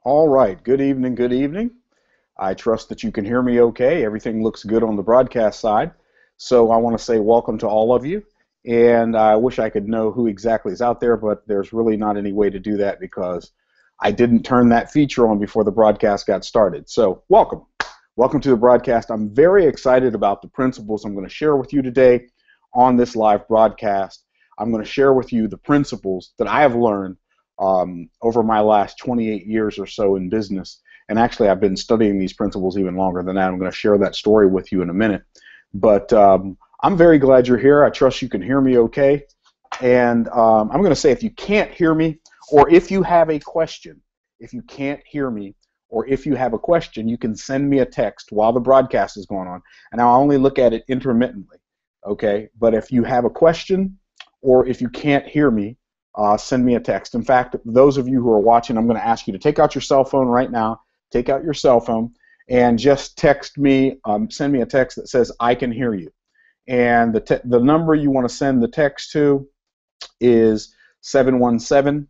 All right, good evening, good evening. I trust that you can hear me okay. Everything looks good on the broadcast side. So I want to say welcome to all of you. And I wish I could know who exactly is out there, but there's really not any way to do that because I didn't turn that feature on before the broadcast got started. So welcome. Welcome to the broadcast. I'm very excited about the principles I'm going to share with you today on this live broadcast. I'm going to share with you the principles that I have learned over my last 28 years or so in business. And actually, I've been studying these principles even longer than that. I'm going to share that story with you in a minute. But I'm very glad you're here. I trust you can hear me okay. And I'm going to say if you can't hear me, or if you have a question, if you can't hear me, or if you have a question, you can send me a text while the broadcast is going on. And I'll only look at it intermittently, okay? But if you have a question, or if you can't hear me, send me a text. In fact, those of you who are watching, I'm going to ask you to take out your cell phone right now, take out your cell phone, and just text me, send me a text that says, I can hear you. And the number you want to send the text to is 717-978-0201,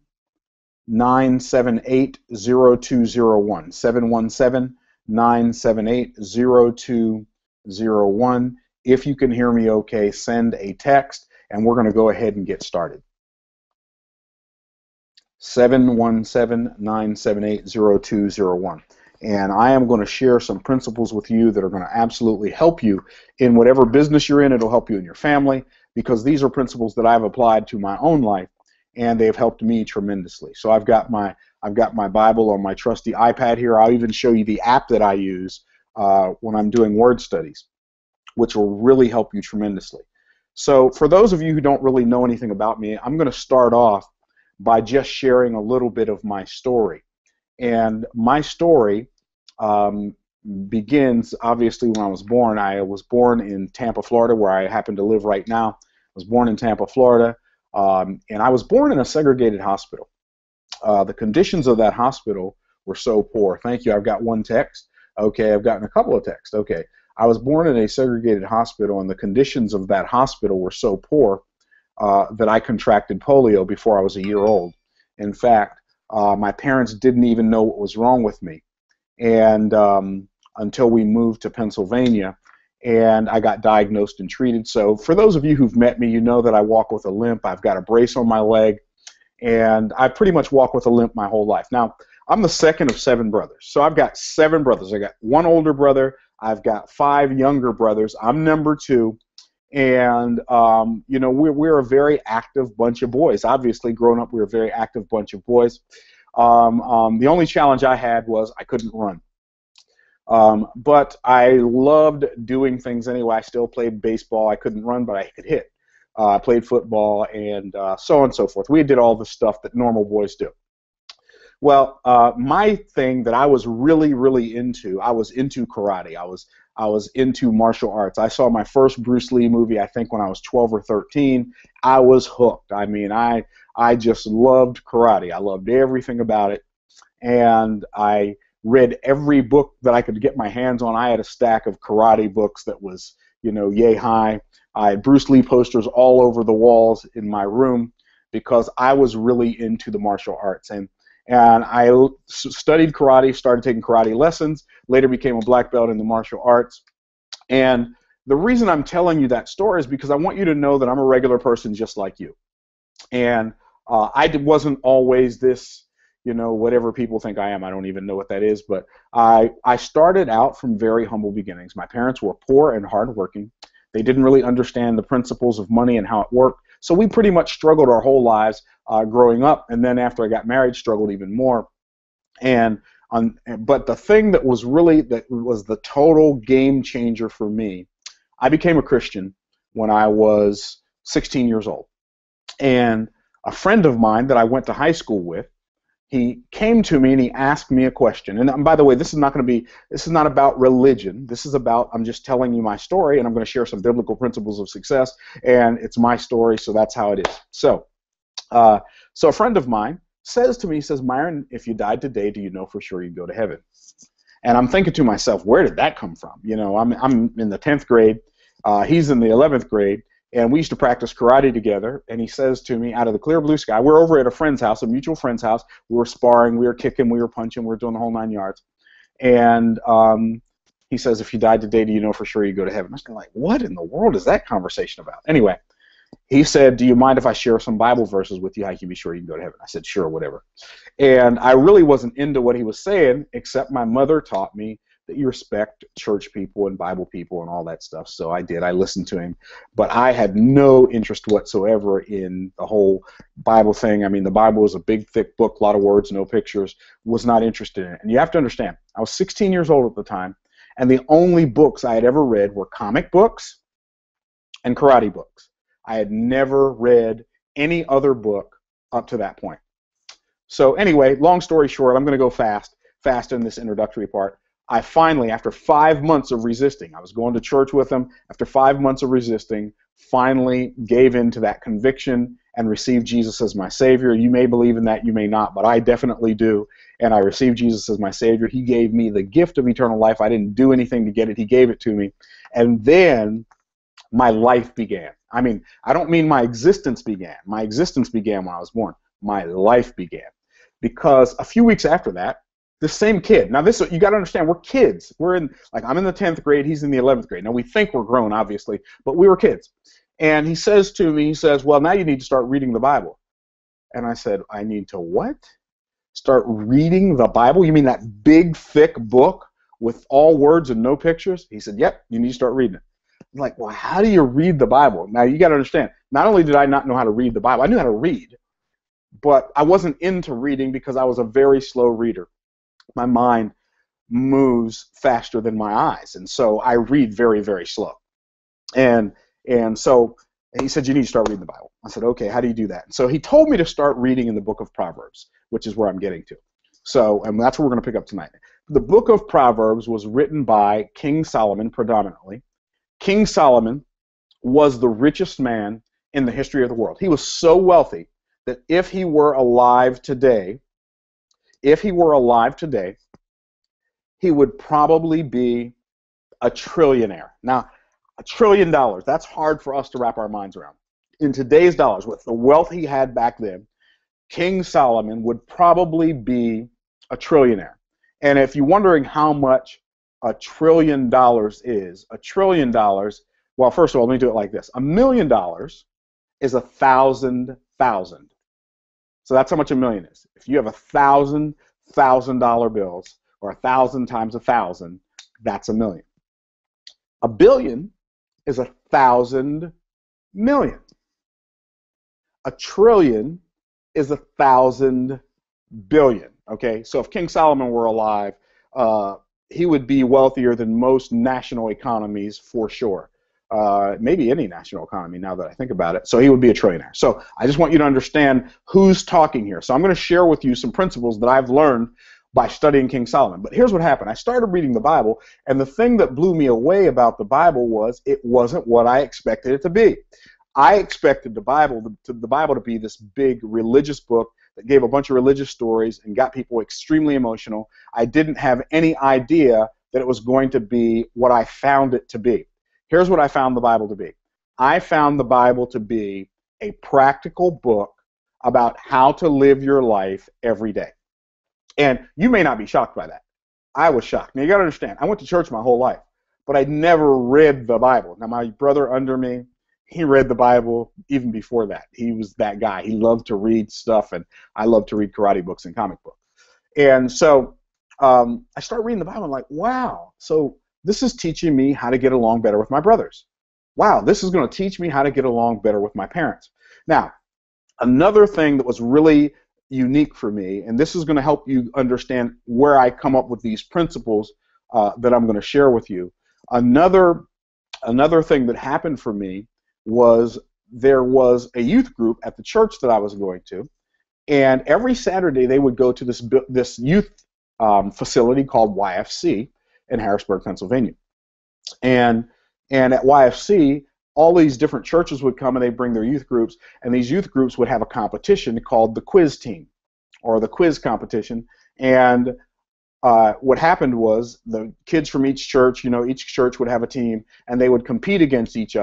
717-978-0201. If you can hear me okay, send a text, and we're going to go ahead and get started. 717-978-0201. And I am going to share some principles with you that are going to absolutely help you in whatever business you're in. It'll help you in your family, because these are principles that I've applied to my own life, and they've helped me tremendously. So I've got my Bible on my trusty iPad here. I'll even show you the app that I use when I'm doing word studies, which will really help you tremendously. So for those of you who don't really know anything about me, I'm going to start off by just sharing a little bit of my story. And my story begins, obviously, when I was born. I was born in Tampa, Florida, where I happen to live right now. I was born in Tampa, Florida, and I was born in a segregated hospital. The conditions of that hospital were so poor. Thank you. I've got one text. Okay, I've gotten a couple of texts. Okay. I was born in a segregated hospital, and the conditions of that hospital were so poor that I contracted polio before I was a year old. In fact, my parents didn't even know what was wrong with me, and until we moved to Pennsylvania, and I got diagnosed and treated. So for those of you who've met me, you know that I walk with a limp. I've got a brace on my leg, and I pretty much walk with a limp my whole life. Now, I'm the second of 7 brothers, so I've got 7 brothers. I got 1 older brother. I've got 5 younger brothers. I'm number 2. And, you know, we're a very active bunch of boys. Obviously, growing up, we were a very active bunch of boys. The only challenge I had was I couldn't run. But I loved doing things anyway. I still played baseball. I couldn't run, but I could hit. I played football, and so on and so forth. We did all the stuff that normal boys do. Well, my thing that I was really, really into, I was into karate. I was into martial arts. I saw my first Bruce Lee movie, I think, when I was 12 or 13. I was hooked. I mean, I just loved karate. I loved everything about it, and I read every book that I could get my hands on. I had a stack of karate books that was, you know, yay high. I had Bruce Lee posters all over the walls in my room because I was really into the martial arts. And I studied karate, started taking karate lessons, later became a black belt in the martial arts. And the reason I'm telling you that story is because I want you to know that I'm a regular person just like you. And I wasn't always this, you know, whatever people think I am. I don't even know what that is. But I started out from very humble beginnings. My parents were poor and hardworking. They didn't really understand the principles of money and how it worked. So we pretty much struggled our whole lives growing up, and then after I got married, struggled even more. But the thing that was the total game changer for me, I became a Christian when I was 16 years old. And a friend of mine that I went to high school with, he came to me and he asked me a question. And by the way, this is not about religion. This is about, I'm just telling you my story, and I'm going to share some biblical principles of success, and it's my story, so that's how it is. So a friend of mine says to me, he says, Myron, if you died today, do you know for sure you'd go to heaven? And I'm thinking to myself, where did that come from? You know, I'm in the 10th grade, he's in the 11th grade, and we used to practice karate together, and he says to me, out of the clear blue sky, we're over at a friend's house, a mutual friend's house, we were sparring, we were kicking, we were punching, we were doing the whole 9 yards, and he says, if you died today, do you know for sure you go to heaven? I was like, what in the world is that conversation about? Anyway, he said, do you mind if I share some Bible verses with you? How can you be sure you can go to heaven? I said, sure, whatever. And I really wasn't into what he was saying, except my mother taught me that you respect church people and Bible people and all that stuff. So I did. I listened to him. But I had no interest whatsoever in the whole Bible thing. I mean, the Bible was a big, thick book, a lot of words, no pictures. Was not interested in it. And you have to understand, I was 16 years old at the time, and the only books I had ever read were comic books and karate books. I had never read any other book up to that point. So anyway, long story short, I'm going to go fast in this introductory part. I finally, after 5 months of resisting, I was going to church with him, after 5 months of resisting, finally gave in to that conviction and received Jesus as my Savior. You may believe in that, you may not, but I definitely do. And I received Jesus as my Savior. He gave me the gift of eternal life. I didn't do anything to get it. He gave it to me. And then my life began. I mean, I don't mean my existence began. My existence began when I was born. My life began. Because a few weeks after that, the same kid. Now this, you got to understand, we're kids. We're in, like, I'm in the 10th grade, he's in the 11th grade. Now we think we're grown, obviously, but we were kids. And he says to me, he says, well, now you need to start reading the Bible. And I said, I need to what? Start reading the Bible? You mean that big, thick book with all words and no pictures? He said, yep, you need to start reading it. I'm like, well, how do you read the Bible? Now you got to understand, not only did I not know how to read the Bible, I knew how to read, but I wasn't into reading because I was a very slow reader. My mind moves faster than my eyes, and so I read very, very slow. And so he said, you need to start reading the Bible. I said, okay, how do you do that? And so he told me to start reading in the book of Proverbs, which is where I'm getting to. So, and that's what we're going to pick up tonight. The book of Proverbs was written by King Solomon predominantly. King Solomon was the richest man in the history of the world. He was so wealthy that if he were alive today, he would probably be a trillionaire. Now, $1 trillion, that's hard for us to wrap our minds around. In today's dollars, with the wealth he had back then, King Solomon would probably be a trillionaire. And if you're wondering how much $1 trillion is, $1 trillion, well, first of all, let me do it like this. $1 million is 1,000,000. So that's how much a million is. If you have 1,000 $1,000 bills, or 1,000 times 1,000, that's a million. A billion is 1,000 million. A trillion is 1,000 billion. Okay, so if King Solomon were alive, he would be wealthier than most national economies for sure. Maybe any national economy, now that I think about it. So he would be a trillionaire. So I just want you to understand who's talking here. So I'm going to share with you some principles that I've learned by studying King Solomon. But here's what happened. I started reading the Bible, and the thing that blew me away about the Bible was it wasn't what I expected it to be. I expected the Bible to be this big religious book that gave a bunch of religious stories and got people extremely emotional. I didn't have any idea that it was going to be what I found it to be. Here's what I found the Bible to be. I found the Bible to be a practical book about how to live your life every day. And you may not be shocked by that. I was shocked. Now you got to understand, I went to church my whole life, but I never read the Bible. Now my brother under me, he read the Bible even before that. He was that guy. He loved to read stuff, and I love to read karate books and comic books. And so I started reading the Bible, and I'm like, wow, so this is teaching me how to get along better with my brothers. Wow, this is going to teach me how to get along better with my parents. Now, another thing that was really unique for me, and this is going to help you understand where I come up with these principles that I'm going to share with you. Another thing that happened for me was there was a youth group at the church that I was going to, and every Saturday they would go to this youth facility called YFC in Harrisburg, Pennsylvania. And at YFC, all these different churches would come and they'd bring their youth groups, and these youth groups would have a competition called the quiz team, or the quiz competition. And what happened was the kids from each church would have a team, and they would compete against each other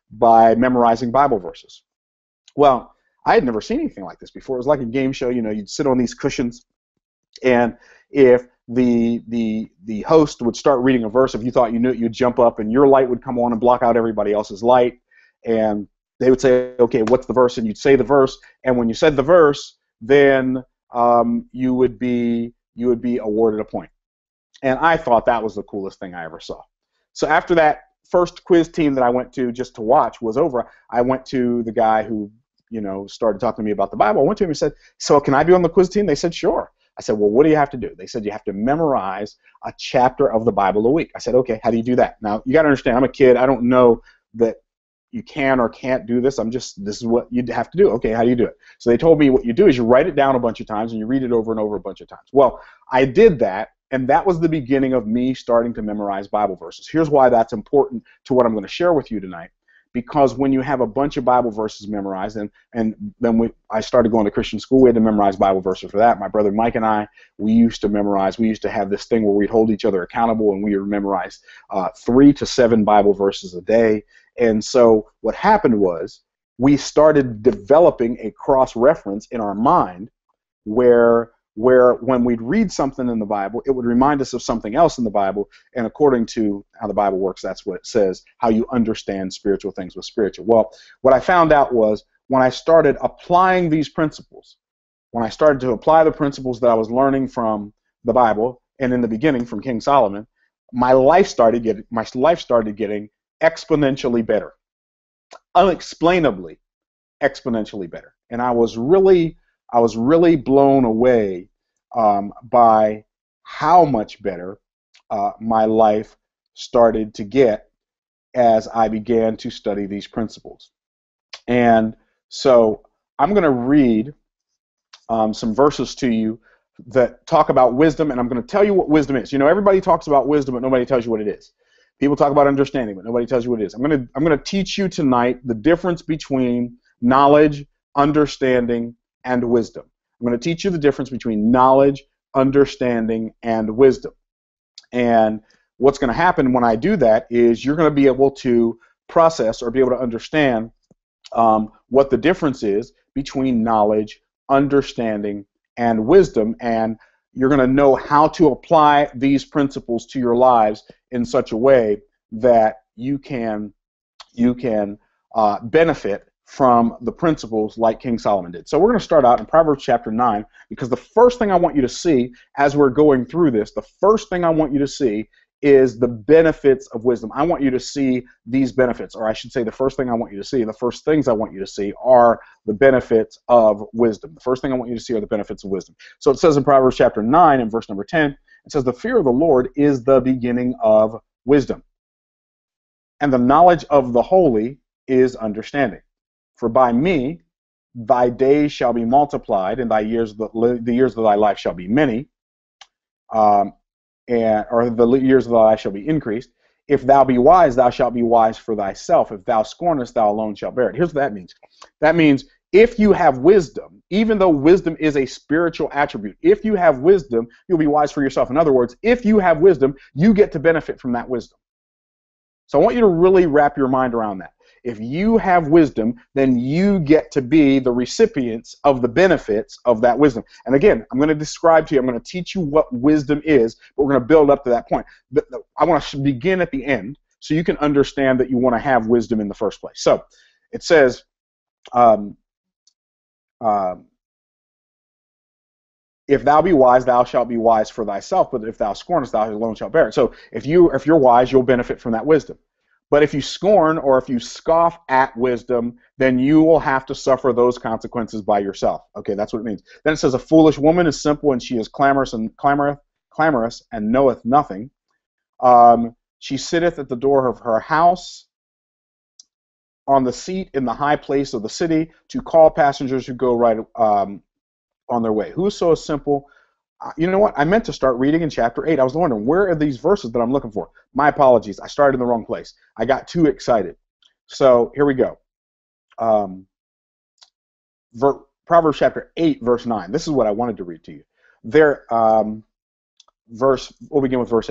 by memorizing Bible verses. Well, I had never seen anything like this before. It was like a game show. You know, you'd sit on these cushions, and if the host would start reading a verse, if you thought you knew it, you'd jump up, and your light would come on and block out everybody else's light. And they would say, "Okay, what's the verse?" And you'd say the verse. And when you said the verse, then you would be awarded a point. And I thought that was the coolest thing I ever saw. So after that first quiz team that I went to just to watch was over, I went to the guy who, you know, started talking to me about the Bible. I went to him and said, "So can I be on the quiz team?" They said, "Sure." I said, "Well, what do you have to do?" They said, "You have to memorize a chapter of the Bible a week." I said, "Okay, how do you do that?" Now, you got to understand, I'm a kid. I don't know that you can or can't do this. This is what you have to do. Okay, how do you do it? So they told me what you do is you write it down a bunch of times and you read it over and over a bunch of times. Well, I did that, and that was the beginning of me starting to memorize Bible verses. Here's why that's important to what I'm going to share with you tonight. Because when you have a bunch of Bible verses memorized, and then I started going to Christian school, we had to memorize Bible verses for that. My brother Mike and I, we used to have this thing where we'd hold each other accountable, and we would memorize 3 to 7 Bible verses a day. And so what happened was we started developing a cross-reference in our mind where when we'd read something in the Bible, it would remind us of something else in the Bible, and according to how the Bible works, that's what it says, how you understand spiritual things with spiritual. Well, what I found out was when I started applying these principles, when I started to apply the principles that I was learning from the Bible, and in the beginning from King Solomon, my life started getting exponentially better, unexplainably exponentially better, and I was really blown away by how much better my life started to get as I began to study these principles. And so I'm going to read some verses to you that talk about wisdom, and I'm going to tell you what wisdom is. You know, everybody talks about wisdom, but nobody tells you what it is. People talk about understanding, but nobody tells you what it is. I'm going to teach you tonight the difference between knowledge, understanding, and wisdom. I'm going to teach you the difference between knowledge, understanding, and wisdom. And what's going to happen when I do that is you're going to be able to process or be able to understand what the difference is between knowledge, understanding, and wisdom, and you're going to know how to apply these principles to your lives in such a way that you can benefit from the principles like King Solomon did. So we're going to start out in Proverbs chapter 9, because the first thing I want you to see as we're going through this, the first thing I want you to see is the benefits of wisdom. I want you to see these benefits, or I should say the first thing I want you to see, the first things I want you to see are the benefits of wisdom. The first thing I want you to see are the benefits of wisdom. So it says in Proverbs chapter 9 and verse number 10, it says, "The fear of the Lord is the beginning of wisdom, and the knowledge of the holy is understanding. For by me thy days shall be multiplied, and thy years, the years of thy life shall be many, or the years of thy life shall be increased. If thou be wise, thou shalt be wise for thyself. If thou scornest, thou alone shalt bear it." Here's what that means. That means if you have wisdom, even though wisdom is a spiritual attribute, if you have wisdom, you'll be wise for yourself. In other words, if you have wisdom, you get to benefit from that wisdom. So I want you to really wrap your mind around that. If you have wisdom, then you get to be the recipients of the benefits of that wisdom. And again, I'm going to describe to you, I'm going to teach you what wisdom is, but we're going to build up to that point. But I want to begin at the end so you can understand that you want to have wisdom in the first place. So it says, if thou be wise, thou shalt be wise for thyself, but if thou scornest, thou alone shalt bear it. So if you're wise, you'll benefit from that wisdom. But if you scorn or if you scoff at wisdom, then you will have to suffer those consequences by yourself. Okay, that's what it means. Then it says, "A foolish woman is simple, and she is clamorous and knoweth nothing. She sitteth at the door of her house, on the seat in the high place of the city, to call passengers who go right on their way. Whoso is simple." You know what? I meant to start reading in chapter 8. I was wondering, where are these verses that I'm looking for? My apologies. I started in the wrong place. I got too excited. So here we go. Proverbs chapter 8, verse 9. This is what I wanted to read to you. We'll begin with verse 8.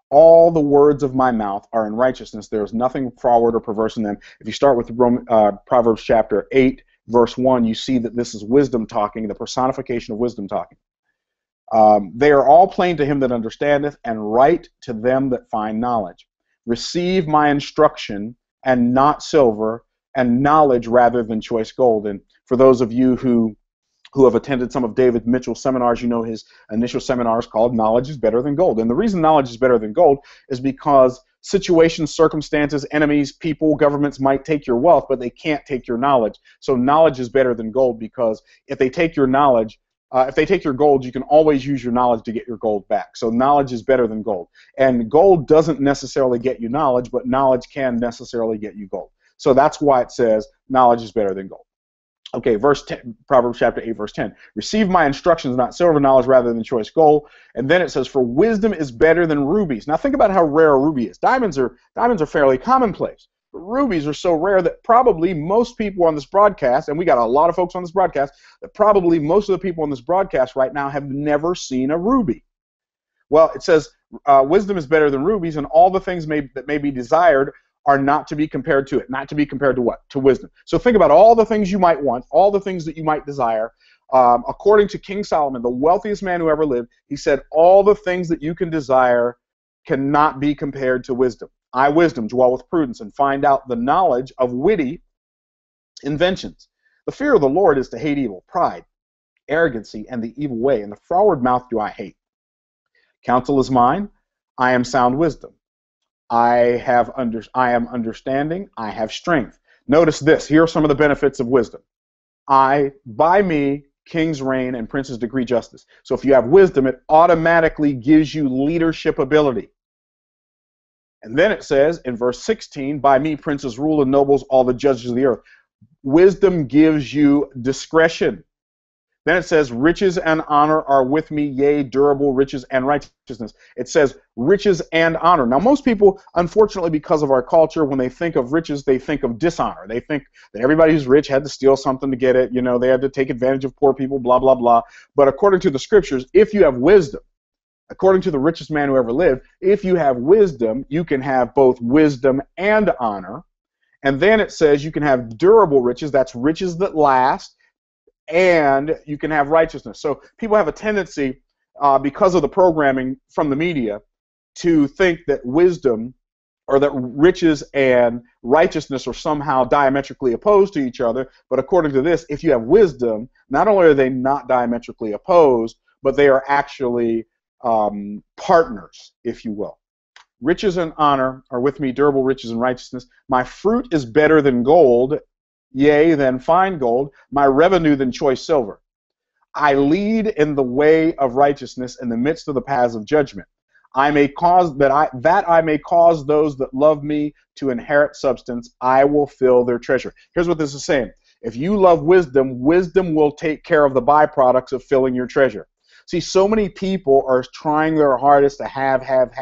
All the words of my mouth are in righteousness. There is nothing froward or perverse in them. If you start with Proverbs chapter 8, verse 1, you see that this is wisdom talking, the personification of wisdom talking. They are all plain to him that understandeth, and right to them that find knowledge. Receive my instruction, and not silver, and knowledge rather than choice gold. And for those of you who have attended some of David Mitchell's seminars, you know his initial seminar is called Knowledge is Better Than Gold. And the reason knowledge is better than gold is because situations, circumstances, enemies, people, governments might take your wealth, but they can't take your knowledge. So knowledge is better than gold, because if they take your knowledge, if they take your gold, you can always use your knowledge to get your gold back. So knowledge is better than gold. And gold doesn't necessarily get you knowledge, but knowledge can necessarily get you gold. So that's why it says knowledge is better than gold. Okay, verse 10, Proverbs chapter 8, verse 10. Receive my instructions, not silver, knowledge rather than choice gold. And then it says, for wisdom is better than rubies. Now think about how rare a ruby is. Diamonds are fairly commonplace. But rubies are so rare that probably most people on this broadcast, and we got a lot of folks on this broadcast, that probably most of the people on this broadcast right now have never seen a ruby. Well, it says, wisdom is better than rubies, and all the things that may be desired are not to be compared to it. Not to be compared to what? To wisdom. So think about all the things you might want, all the things that you might desire. According to King Solomon, the wealthiest man who ever lived, he said, all the things that you can desire cannot be compared to wisdom. I, wisdom, dwell with prudence and find out the knowledge of witty inventions. The fear of the Lord is to hate evil, pride, arrogancy, and the evil way, and the froward mouth do I hate. Counsel is mine, I am sound wisdom. I am understanding, I have strength. Notice this, here are some of the benefits of wisdom. By me, kings reign and princes decree justice. So if you have wisdom, it automatically gives you leadership ability. And then it says in verse 16, by me princes rule and nobles, all the judges of the earth. Wisdom gives you discretion. Then it says, riches and honor are with me, yea, durable riches and righteousness. It says riches and honor. Now, most people, unfortunately, because of our culture, when they think of riches, they think of dishonor. They think that everybody who's rich had to steal something to get it. You know, they had to take advantage of poor people, blah, blah, blah. But according to the scriptures, if you have wisdom, according to the richest man who ever lived, if you have wisdom, you can have both wisdom and honor. And then it says you can have durable riches. That's riches that last. And you can have righteousness. So people have a tendency, because of the programming from the media, to think that wisdom or that riches and righteousness are somehow diametrically opposed to each other. But according to this, if you have wisdom, not only are they not diametrically opposed, but they are actually partners, if you will. Riches and honor are with me, durable riches and righteousness. My fruit is better than gold, yea, than fine gold, my revenue than choice silver. I lead in the way of righteousness in the midst of the paths of judgment. I may cause that I may cause those that love me to inherit substance. I will fill their treasure. Here's what this is saying. If you love wisdom, wisdom will take care of the byproducts of filling your treasure. See, so many people are trying their hardest to have,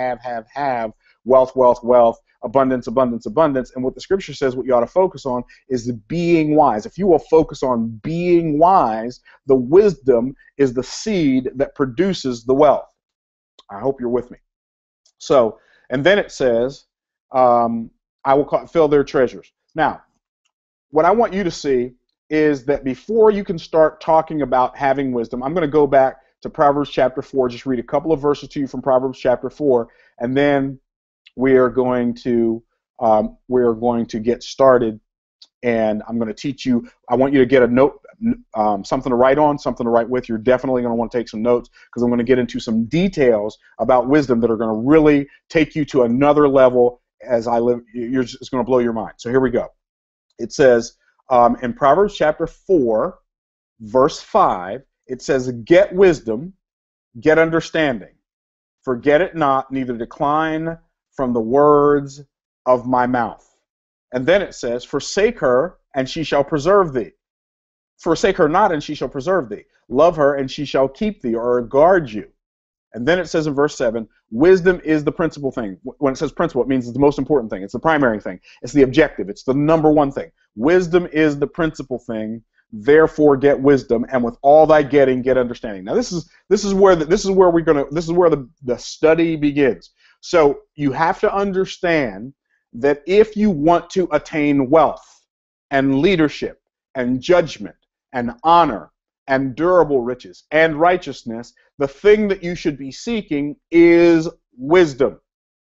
wealth, abundance, abundance, abundance. And what the scripture says, what you ought to focus on is the being wise. If you will focus on being wise, the wisdom is the seed that produces the wealth. I hope you're with me. So, and then it says, I will fill their treasures. Now, what I want you to see is that before you can start talking about having wisdom, I'm going to go back to Proverbs chapter 4, just read a couple of verses to you from Proverbs chapter 4, and then we are going to get started, and I'm going to teach you. I want you to get a note, something to write on, something to write with. You're definitely going to want to take some notes, because I'm going to get into some details about wisdom that are going to really take you to another level as I live. It's going to blow your mind. So here we go. It says in Proverbs chapter 4, verse 5, it says, get wisdom, get understanding. Forget it not, neither decline from the words of my mouth. And then it says, forsake her, and she shall preserve thee. Forsake her not, and she shall preserve thee. Love her, and she shall keep thee, or guard you. And then it says in verse 7, wisdom is the principal thing. When it says principal, it means it's the most important thing. It's the primary thing. It's the objective. It's the number one thing. Wisdom is the principal thing. Therefore, get wisdom, and with all thy getting, get understanding. Now, this is where the study begins. So you have to understand that if you want to attain wealth and leadership and judgment and honor and durable riches and righteousness, the thing that you should be seeking is wisdom.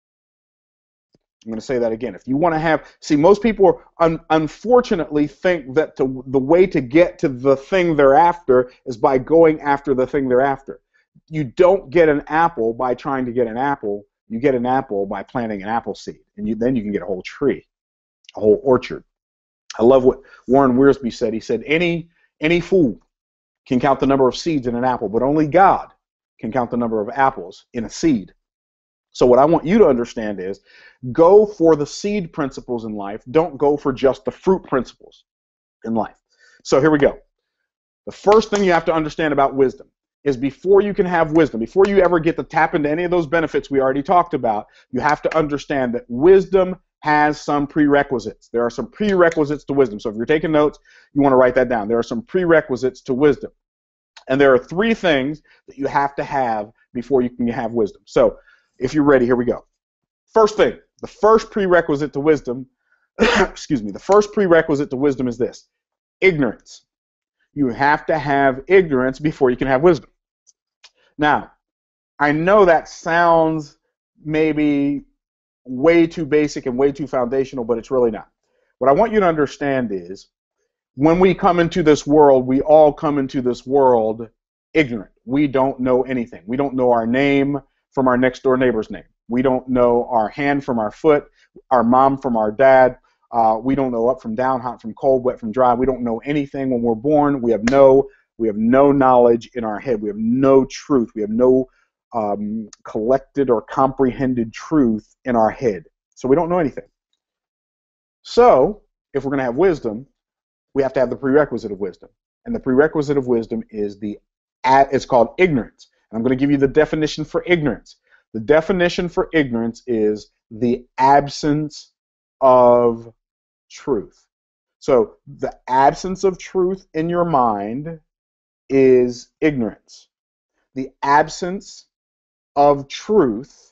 I'm going to say that again. If you want to have, see, most people unfortunately think that the way to get to the thing they're after is by going after the thing they're after. You don't get an apple by trying to get an apple. You get an apple by planting an apple seed, and then you can get a whole tree, a whole orchard. I love what Warren Wiersbe said. He said, any fool can count the number of seeds in an apple, but only God can count the number of apples in a seed. So what I want you to understand is, go for the seed principles in life. Don't go for just the fruit principles in life. So here we go. The first thing you have to understand about wisdom is, before you can have wisdom, before you ever get to tap into any of those benefits we already talked about, you have to understand that wisdom has some prerequisites. There are some prerequisites to wisdom. So if you're taking notes, you want to write that down. There are some prerequisites to wisdom. And there are 3 things that you have to have before you can have wisdom. So if you're ready, here we go. First thing, the first prerequisite to wisdom, excuse me, the first prerequisite to wisdom is this: ignorance. You have to have ignorance before you can have wisdom. Now, I know that sounds maybe way too basic and way too foundational, but it's really not. What I want you to understand is, when we come into this world, we all come into this world ignorant. We don't know anything. We don't know our name from our next door neighbor's name. We don't know our hand from our foot, our mom from our dad. We don't know up from down, hot from cold, wet from dry. We don't know anything when we're born. We have no knowledge in our head. We have no truth. We have no collected or comprehended truth in our head. So we don't know anything. So if we're going to have wisdom, we have to have the prerequisite of wisdom. And the prerequisite of wisdom is it's called ignorance. And I'm going to give you the definition for ignorance. The definition for ignorance is the absence of truth. So the absence of truth in your mind is ignorance. The absence of truth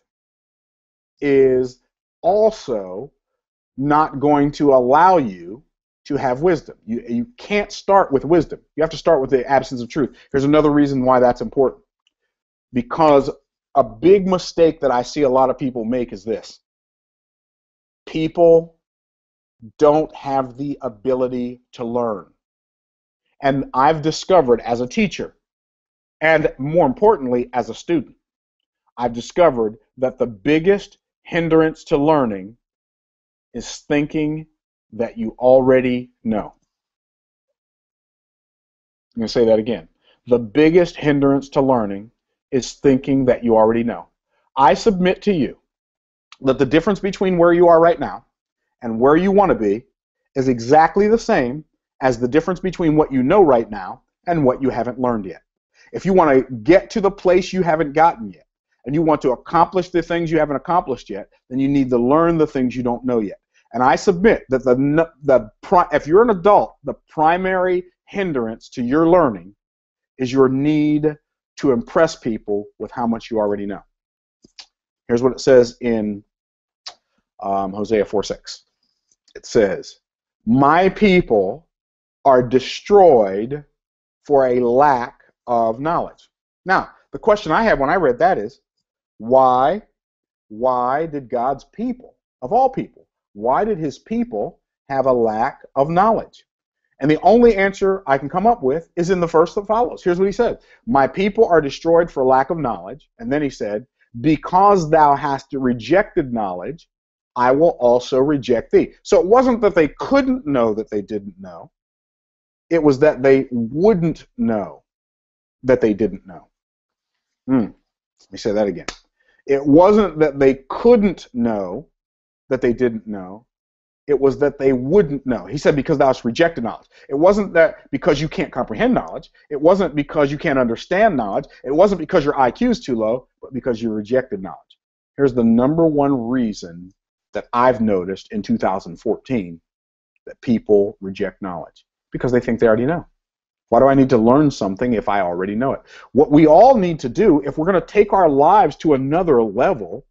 is also not going to allow you to have wisdom. You can't start with wisdom. You have to start with the absence of truth. Here's another reason why that's important. Because a big mistake that I see a lot of people make is this: people don't have the ability to learn. And I've discovered as a teacher, and more importantly as a student, I've discovered that the biggest hindrance to learning is thinking that you already know. I'm going to say that again. The biggest hindrance to learning is thinking that you already know. I submit to you that the difference between where you are right now and where you want to be is exactly the same as the difference between what you know right now and what you haven't learned yet. If you want to get to the place you haven't gotten yet, and you want to accomplish the things you haven't accomplished yet, then you need to learn the things you don't know yet. And I submit that if you're an adult, the primary hindrance to your learning is your need to impress people with how much you already know. Here's what it says in Hosea 4:6. It says, "My people are destroyed for a lack of knowledge." Now, the question I had when I read that is, why did God's people, of all people, why did his people have a lack of knowledge? And the only answer I can come up with is in the verse that follows. Here's what he said: "My people are destroyed for lack of knowledge." And then he said, "Because thou hast rejected knowledge, I will also reject thee." So it wasn't that they couldn't know that they didn't know. It was that they wouldn't know that they didn't know. Let me say that again. It wasn't that they couldn't know that they didn't know. It was that they wouldn't know. He said, "Because thou hast rejected knowledge." It wasn't that because you can't comprehend knowledge. It wasn't because you can't understand knowledge. It wasn't because your IQ is too low, but because you rejected knowledge. Here's the number one reason that I've noticed in 2014 that people reject knowledge: because they think they already know. Why do I need to learn something if I already know it? What we all need to do, if we're going to take our lives to another level,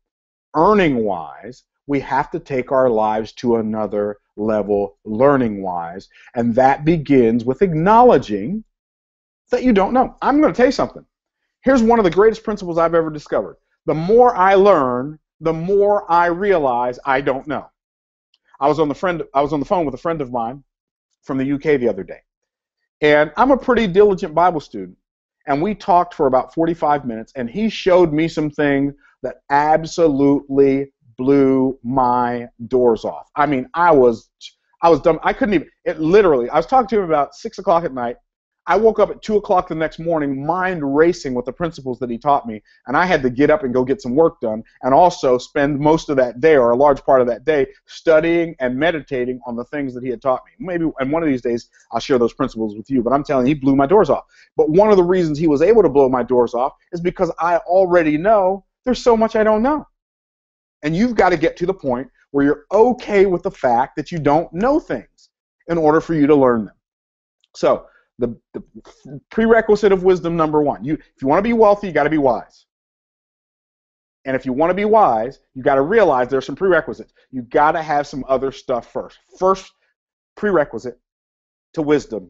earning-wise, we have to take our lives to another level learning-wise, and that begins with acknowledging that you don't know. I'm going to tell you something. Here's one of the greatest principles I've ever discovered. The more I learn, the more I realize I don't know. I was on the phone with a friend of mine from the UK the other day, and I'm a pretty diligent Bible student, and we talked for about 45 minutes, and he showed me some things that absolutely blew my doors off. I mean, I was dumb. I couldn't even, I was talking to him about 6 o'clock at night. I woke up at 2 o'clock the next morning, mind racing with the principles that he taught me, and I had to get up and go get some work done, and also spend most of that day, or a large part of that day, studying and meditating on the things that he had taught me. Maybe, and one of these days, I'll share those principles with you, but I'm telling you, he blew my doors off. But one of the reasons he was able to blow my doors off is because I already know there's so much I don't know. And you've got to get to the point where you're okay with the fact that you don't know things in order for you to learn them. So, the prerequisite of wisdom number one, if you want to be wealthy, you got to be wise. And if you want to be wise, you got to realize there's some prerequisites. You got to have some other stuff first. First prerequisite to wisdom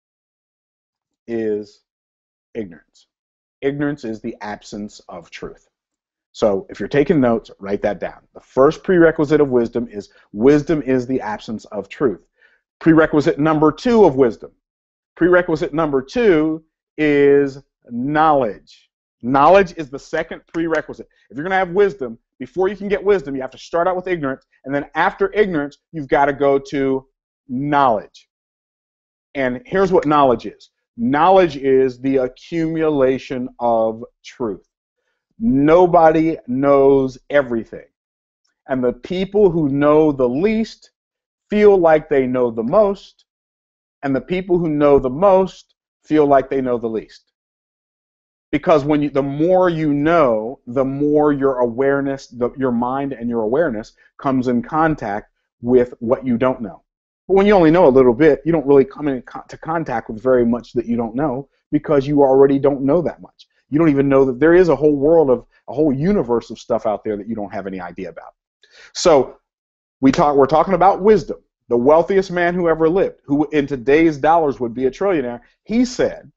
is ignorance. Ignorance is the absence of truth. So if you're taking notes, write that down. The first prerequisite of wisdom is the absence of truth. Prerequisite number two of wisdom. Prerequisite number two is knowledge. Knowledge is the second prerequisite. If you're going to have wisdom, before you can get wisdom, you have to start out with ignorance, and then after ignorance, you've got to go to knowledge. And here's what knowledge is. Knowledge is the accumulation of truth. Nobody knows everything. And the people who know the least feel like they know the most, and the people who know the most feel like they know the least. Because the more you know, the more your awareness, your mind and your awareness comes in contact with what you don't know. But when you only know a little bit, you don't really come into contact with very much that you don't know, because you already don't know that much. You don't even know that there is a whole world of, a whole universe of stuff out there that you don't have any idea about. So we're talking about wisdom. The wealthiest man who ever lived, who in today's dollars would be a trillionaire, he said,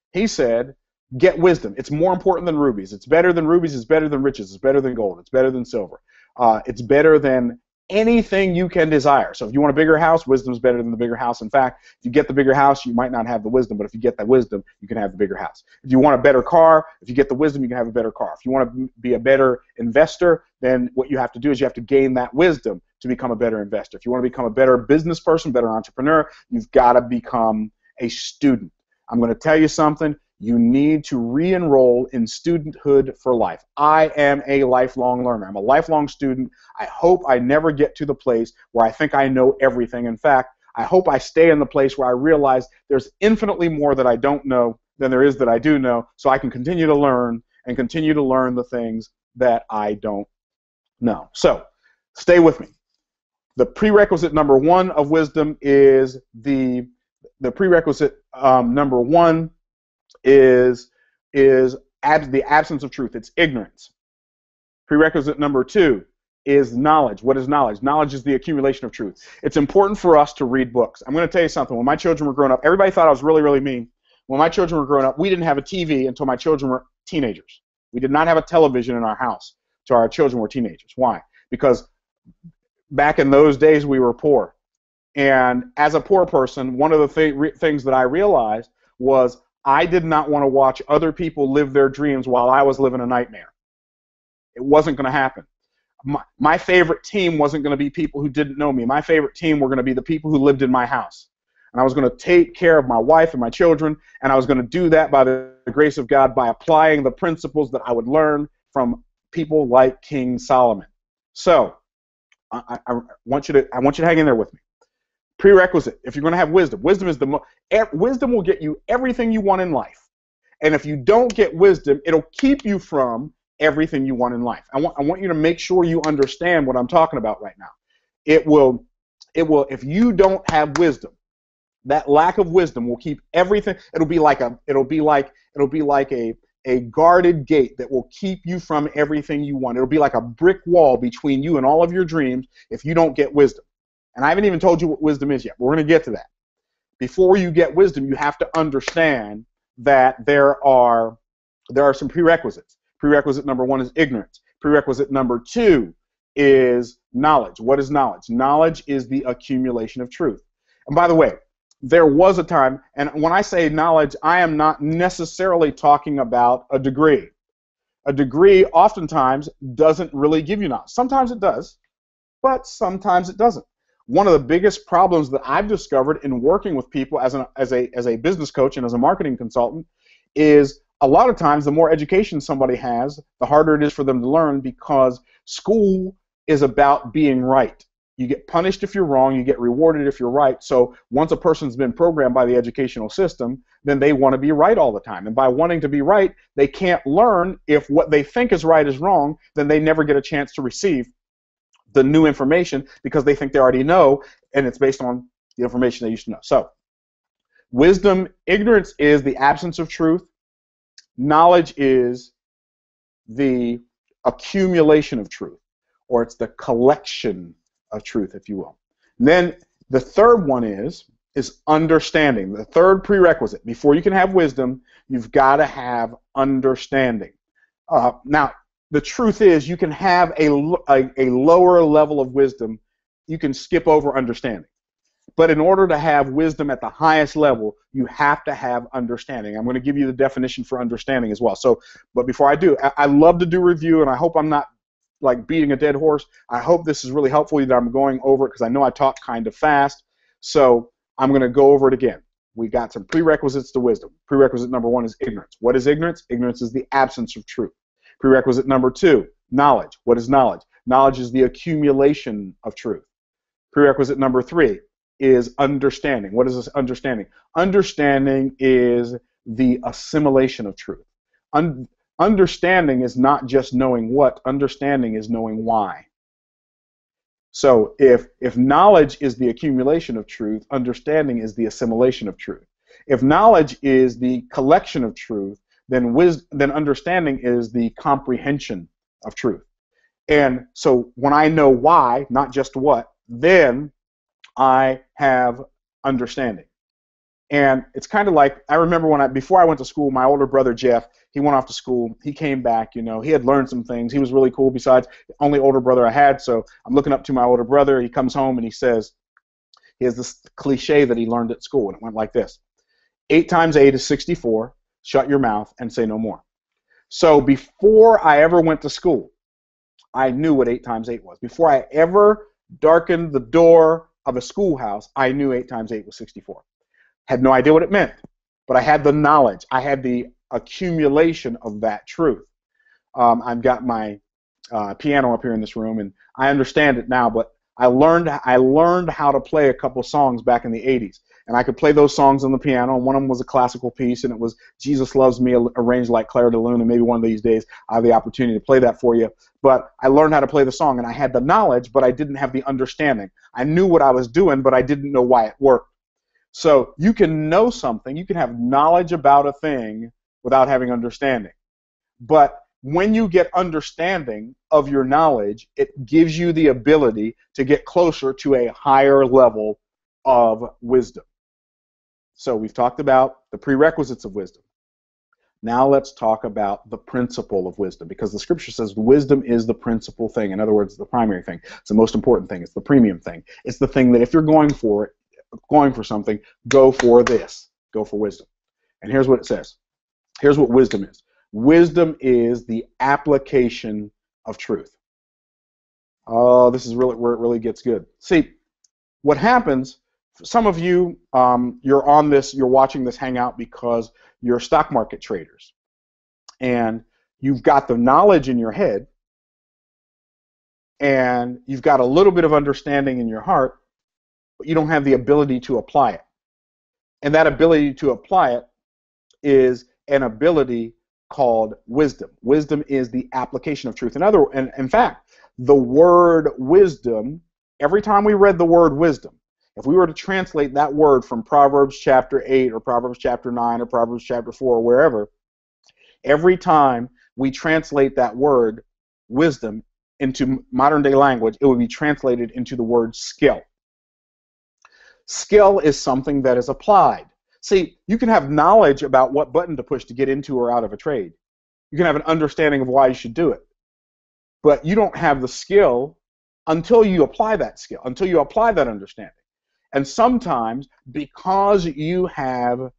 get wisdom. It's more important than rubies. It's better than rubies. It's better than riches. It's better than gold. It's better than silver. It's better than anything you can desire. So if you want a bigger house, wisdom's better than the bigger house. In fact, if you get the bigger house, you might not have the wisdom, but if you get that wisdom, you can have the bigger house. If you want a better car, if you get the wisdom, you can have a better car. If you want to be a better investor, then what you have to do is you have to gain that wisdom to become a better investor. If you want to become a better business person, better entrepreneur, you've got to become a student. I'm going to tell you something. You need to re-enroll in studenthood for life. I am a lifelong learner. I'm a lifelong student. I hope I never get to the place where I think I know everything. In fact, I hope I stay in the place where I realize there's infinitely more that I don't know than there is that I do know, so I can continue to learn and continue to learn the things that I don't know. So, stay with me. The prerequisite number one of wisdom is the prerequisite number one is the absence of truth. It's ignorance. Prerequisite number two is knowledge. What is knowledge? Knowledge is the accumulation of truth. It's important for us to read books. I'm going to tell you something. When my children were growing up, everybody thought I was really, really mean. When my children were growing up, we didn't have a TV until my children were teenagers. We did not have a television in our house until our children were teenagers. Why? Because back in those days, we were poor. And as a poor person, one of the things that I realized was I did not want to watch other people live their dreams while I was living a nightmare. It wasn't going to happen. My favorite team wasn't going to be people who didn't know me. My favorite team were going to be the people who lived in my house. And I was going to take care of my wife and my children, and I was going to do that by the grace of God by applying the principles that I would learn from people like King Solomon. So I want you to hang in there with me. Prerequisite, if you're going to have wisdom, wisdom will get you everything you want in life. And if you don't get wisdom, it'll keep you from everything you want in life. I want you to make sure you understand what I'm talking about right now. It will, if you don't have wisdom, that lack of wisdom will keep everything. It'll be like a a guarded gate that will keep you from everything you want. It'll be like a brick wall between you and all of your dreams if you don't get wisdom. And I haven't even told you what wisdom is yet. We're going to get to that. Before you get wisdom, you have to understand that there are some prerequisites. Prerequisite number 1 is ignorance. Prerequisite number 2 is knowledge. What is knowledge? Knowledge is the accumulation of truth. And by the way, there was a time, and when I say knowledge, I am not necessarily talking about a degree. A degree oftentimes doesn't really give you knowledge. Sometimes it does, but sometimes it doesn't. One of the biggest problems that I've discovered in working with people as a business coach and as a marketing consultant is a lot of times the more education somebody has, the harder it is for them to learn, because school is about being right. You get punished if you're wrong, you get rewarded if you're right. So once a person's been programmed by the educational system, then they want to be right all the time. And by wanting to be right, they can't learn. If what they think is right is wrong, then they never get a chance to receive the new information because they think they already know, and it's based on the information they used to know. So wisdom, ignorance is the absence of truth. Knowledge is the accumulation of truth, or it's the collection of truth, if you will. And then the third one is understanding. The third prerequisite. Before you can have wisdom, you've got to have understanding. Now, the truth is you can have a lower level of wisdom. You can skip over understanding. But in order to have wisdom at the highest level, you have to have understanding. I'm going to give you the definition for understanding as well. But before I do, I love to do review, and I hope I'm not like beating a dead horse. I hope this is really helpful that I'm going over it, because I know I talk kind of fast. So I'm going to go over it again. We got some prerequisites to wisdom. Prerequisite number 1 is ignorance. What is ignorance? Ignorance is the absence of truth. Prerequisite number 2, knowledge. What is knowledge? Knowledge is the accumulation of truth. Prerequisite number 3 is understanding. What is this understanding? Understanding is the assimilation of truth. Understanding is not just knowing what, understanding is knowing why. So if knowledge is the accumulation of truth, understanding is the assimilation of truth. If knowledge is the collection of truth, then understanding is the comprehension of truth. And so when I know why, not just what, then I have understanding. And it's kind of like, I remember before I went to school, my older brother Jeff, he went off to school, he came back, you know, he had learned some things, he was really cool, besides the only older brother I had, so I'm looking up to my older brother. He comes home and he says, he has this cliche that he learned at school, and it went like this: 8 times 8 is 64, shut your mouth and say no more. So before I ever went to school, I knew what 8 times 8 was. Before I ever darkened the door of a schoolhouse, I knew 8 times 8 was 64. Had no idea what it meant, but I had the knowledge. I had the accumulation of that truth. I've got my piano up here in this room, and I understand it now, but I learned how to play a couple songs back in the 80s, and I could play those songs on the piano, and one of them was a classical piece, and it was Jesus Loves Me, arranged like Claire de Lune, and maybe one of these days I have the opportunity to play that for you. But I learned how to play the song, and I had the knowledge, but I didn't have the understanding. I knew what I was doing, but I didn't know why it worked. So you can know something, you can have knowledge about a thing without having understanding. But when you get understanding of your knowledge, it gives you the ability to get closer to a higher level of wisdom. So we've talked about the prerequisites of wisdom. Now let's talk about the principle of wisdom, because the scripture says wisdom is the principal thing. In other words, the primary thing. It's the most important thing. It's the premium thing. It's the thing that if you're going for something, go for this. Go for wisdom. And here's what it says. Here's what wisdom is. Wisdom is the application of truth. Oh, this is really where it really gets good. See, what happens, some of you, you're watching this hangout because you're stock market traders. And you've got the knowledge in your head, and you've got a little bit of understanding in your heart, but you don't have the ability to apply it. And that ability to apply it is an ability called wisdom. Wisdom is the application of truth. In fact, the word wisdom, every time we read the word wisdom, if we were to translate that word from Proverbs chapter 8 or Proverbs chapter 9 or Proverbs chapter 4 or wherever, Every time we translate that word wisdom into modern day language, it would be translated into the word skill. Skill is something that is applied. See, you can have knowledge about what button to push to get into or out of a trade. You can have an understanding of why you should do it. But you don't have the skill until you apply that skill, until you apply that understanding. And sometimes, because you have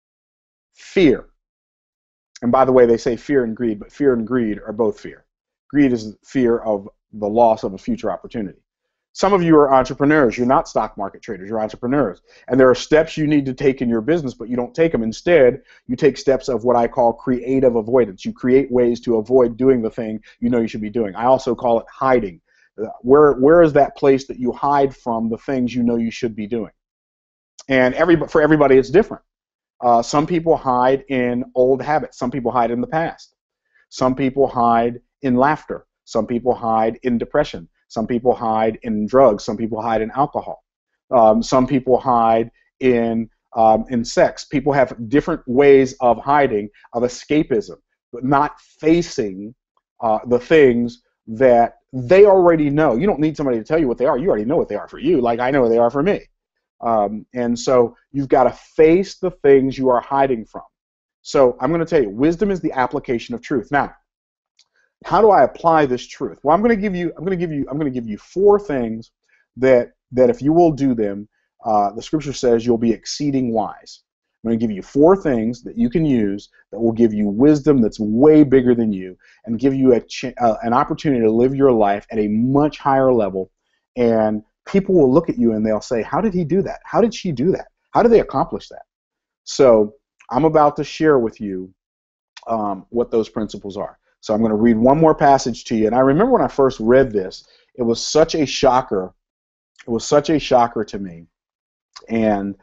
fear, and by the way, they say fear and greed, but fear and greed are both fear. Greed is fear of the loss of a future opportunity. Some of you are entrepreneurs. You're not stock market traders. You're entrepreneurs. And there are steps you need to take in your business, but you don't take them. Instead, you take steps of what I call creative avoidance. You create ways to avoid doing the thing you know you should be doing. I also call it hiding. Where is that place that you hide from the things you know you should be doing? And for everybody, it's different. Some people hide in old habits. Some people hide in the past. Some people hide in laughter. Some people hide in depression. Some people hide in drugs. Some people hide in alcohol. Some people hide in sex. People have different ways of hiding, of escapism, but not facing the things that they already know. You don't need somebody to tell you what they are. You already know what they are for you, like I know what they are for me. And so you've got to face the things you are hiding from. So I'm going to tell you, wisdom is the application of truth. Now, how do I apply this truth? Well, I'm going to give you 4 things that if you will do them, the scripture says you'll be exceeding wise. I'm going to give you 4 things that you can use that will give you wisdom that's way bigger than you and give you an opportunity to live your life at a much higher level. And people will look at you and they'll say, how did he do that? How did she do that? How did they accomplish that? So I'm about to share with you what those principles are. So I'm going to read one more passage to you. And I remember when I first read this, it was such a shocker. It was such a shocker to me. And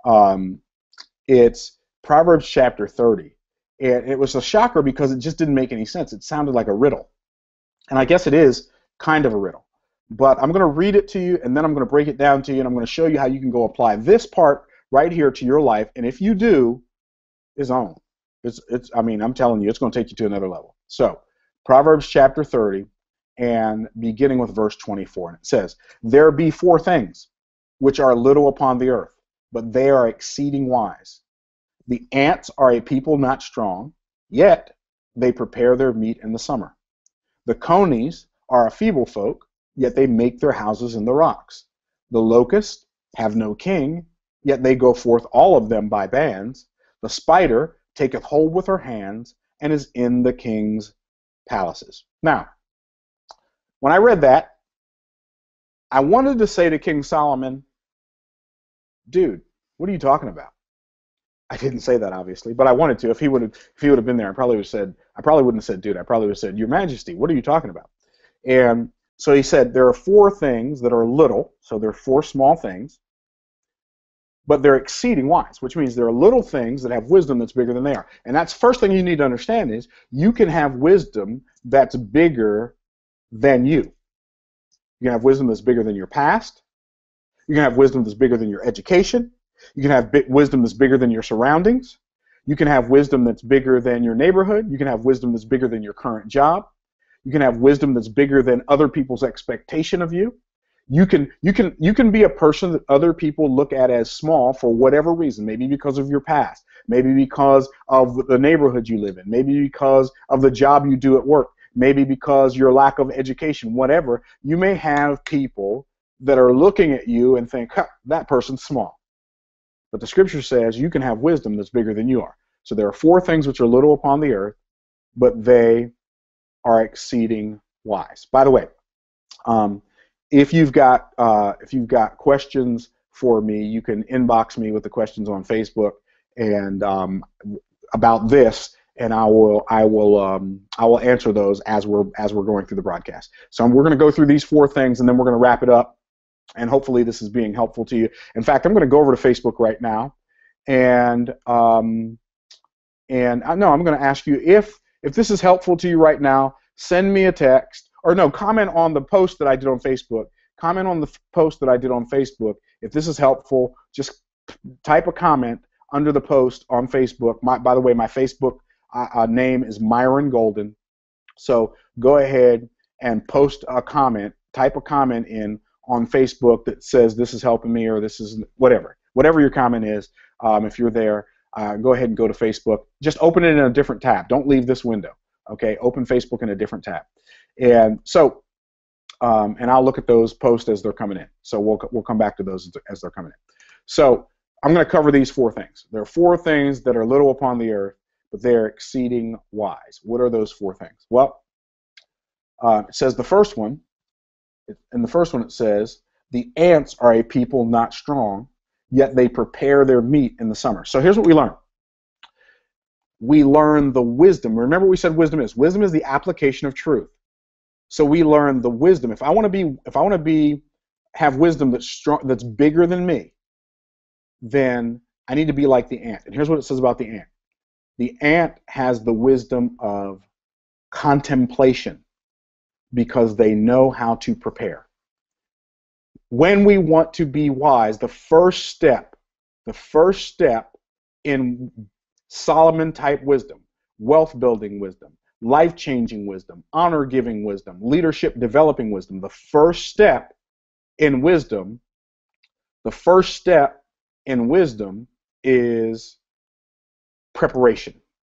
it's Proverbs chapter 30. And it was a shocker because it just didn't make any sense. It sounded like a riddle. And I guess it is kind of a riddle. But I'm going to read it to you, and then I'm going to break it down to you, and I'm going to show you how you can go apply this part right here to your life. And if you do, it's on. I mean, I'm telling you, it's going to take you to another level. So, Proverbs chapter 30, and beginning with verse 24, and it says, "There be 4 things which are little upon the earth, but they are exceeding wise. The ants are a people not strong, yet they prepare their meat in the summer. The conies are a feeble folk, yet they make their houses in the rocks. The locusts have no king, yet they go forth all of them by bands. The spider taketh hold with her hands, and is in the king's palaces." Now, when I read that, I wanted to say to King Solomon, dude, what are you talking about? I didn't say that, obviously, but I wanted to. If he would have been there, I probably wouldn't have said, dude. I probably would have said, Your Majesty, what are you talking about? And so he said, there are 4 things that are little, so there are 4 small things, but they're exceeding wise, which means there are little things that have wisdom that's bigger than they are. And that's the first thing you need to understand is you can have wisdom that's bigger than you. You can have wisdom that's bigger than your past. You can have wisdom that's bigger than your education. You can have wisdom that's bigger than your surroundings. You can have wisdom that's bigger than your neighborhood. You can have wisdom that's bigger than your current job. You can have wisdom that's bigger than other people's expectation of you. You can be a person that other people look at as small for whatever reason, maybe because of your past, maybe because of the neighborhood you live in, maybe because of the job you do at work, maybe because your lack of education, whatever. You may have people that are looking at you and think, huh, that person's small. But the scripture says you can have wisdom that's bigger than you are. So there are 4 things which are little upon the earth, but they are exceeding wise. By the way, if you've got questions for me, you can inbox me with the questions on Facebook and about this, and I will answer those as we're going through the broadcast. So we're going to go through these 4 things, and then we're going to wrap it up. And hopefully this is being helpful to you. In fact, I'm going to go over to Facebook right now, and I'm going to ask you if this is helpful to you right now. Send me a text, or no, comment on the post that I did on Facebook. Comment on the post that I did on Facebook. If this is helpful, just type a comment under the post on Facebook. By the way, my Facebook name is Myron Golden. So go ahead and post a comment, type a comment in on Facebook that says this is helping me, or this is whatever your comment is. If you're there, go ahead and go to Facebook. Just open it in a different tab. Don't leave this window. Okay, open Facebook in a different tab. And so, and I'll look at those posts as they're coming in. So we'll come back to those as they're coming in. So I'm going to cover these 4 things. There are 4 things that are little upon the earth, but they're exceeding wise. What are those 4 things? Well, it says the first one. In the first one it says, the ants are a people not strong, yet they prepare their meat in the summer. So here's what we learn. We learn the wisdom. Remember we said wisdom is the application of truth. So we learn the wisdom. If I want to have wisdom that's strong, that's bigger than me, then I need to be like the ant. And here's what it says about the ant. The ant has the wisdom of contemplation because they know how to prepare. When we want to be wise, the first step in Solomon-type wisdom, wealth-building wisdom, life-changing wisdom, honor-giving wisdom, leadership-developing wisdom, the first step in wisdom is preparation.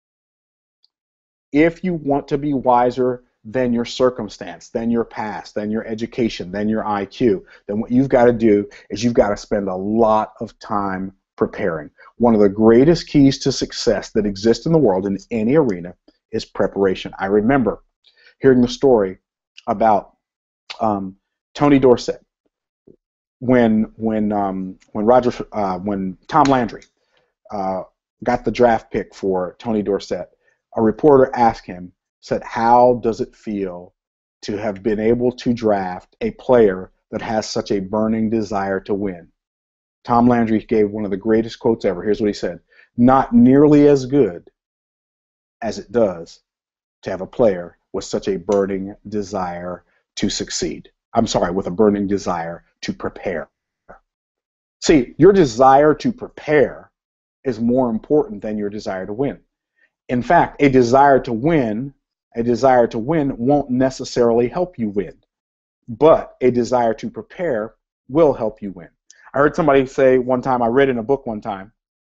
If you want to be wiser than your circumstance, than your past, than your education, than your IQ, then what you've got to do is you've got to spend a lot of time preparing. One of the greatest keys to success that exists in the world in any arena is preparation. I remember hearing the story about Tony Dorsett when Tom Landry got the draft pick for Tony Dorsett. A reporter asked him, said, how does it feel to have been able to draft a player that has such a burning desire to win? Tom Landry gave one of the greatest quotes ever. Here's what he said: not nearly as good as it does to have a player with such a burning desire to succeed. I'm sorry, with a burning desire to prepare. See, your desire to prepare is more important than your desire to win. In fact, a desire to win won't necessarily help you win, but a desire to prepare will help you win. I heard somebody say one time, I read in a book one time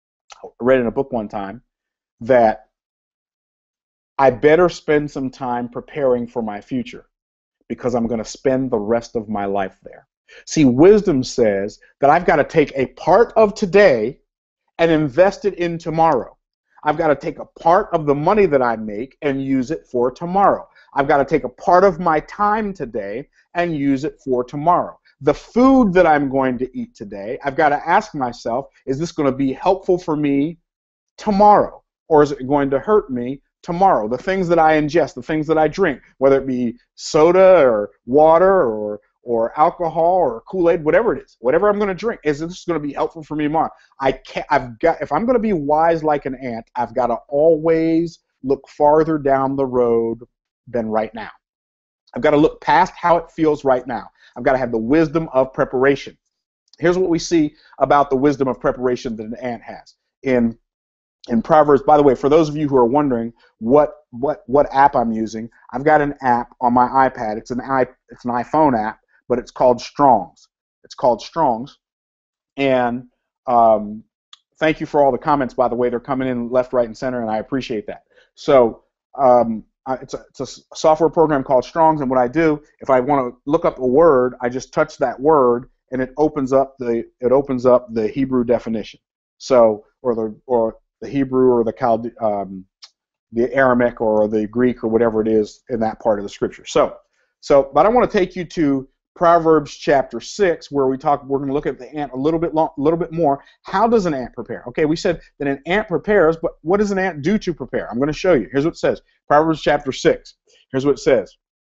that I better spend some time preparing for my future because I'm going to spend the rest of my life there. See, wisdom says that I've got to take a part of today and invest it in tomorrow. I've got to take a part of the money that I make and use it for tomorrow. I've got to take a part of my time today and use it for tomorrow. The food that I'm going to eat today, I've got to ask myself, is this going to be helpful for me tomorrow, or is it going to hurt me tomorrow? The things that I ingest, the things that I drink, whether it be soda or water or alcohol or Kool-Aid, whatever it is, whatever I'm going to drink, is this going to be helpful for me tomorrow? If I'm going to be wise like an ant, I've got to always look farther down the road than right now. I've got to look past how it feels right now. I've got to have the wisdom of preparation. Here's what we see about the wisdom of preparation that an ant has. In Proverbs, by the way, for those of you who are wondering what app I'm using, I've got an app on my iPad. It's an iPhone app, but it's called Strong's. It's called Strong's. And thank you for all the comments, by the way. They're coming in left, right, and center, and I appreciate that. So it's a software program called Strong's, and what I do, if I want to look up a word, I just touch that word, and it opens up the Hebrew definition. So, or the Hebrew or the Aramaic or the Greek or whatever it is in that part of the scripture. But I want to take you to Proverbs chapter 6, where we're going to look at the ant a little bit more. How does an ant prepare? Okay, we said that an ant prepares, but what does an ant do to prepare? I'm going to show you. Here's what it says. Proverbs chapter 6. Here's what it says.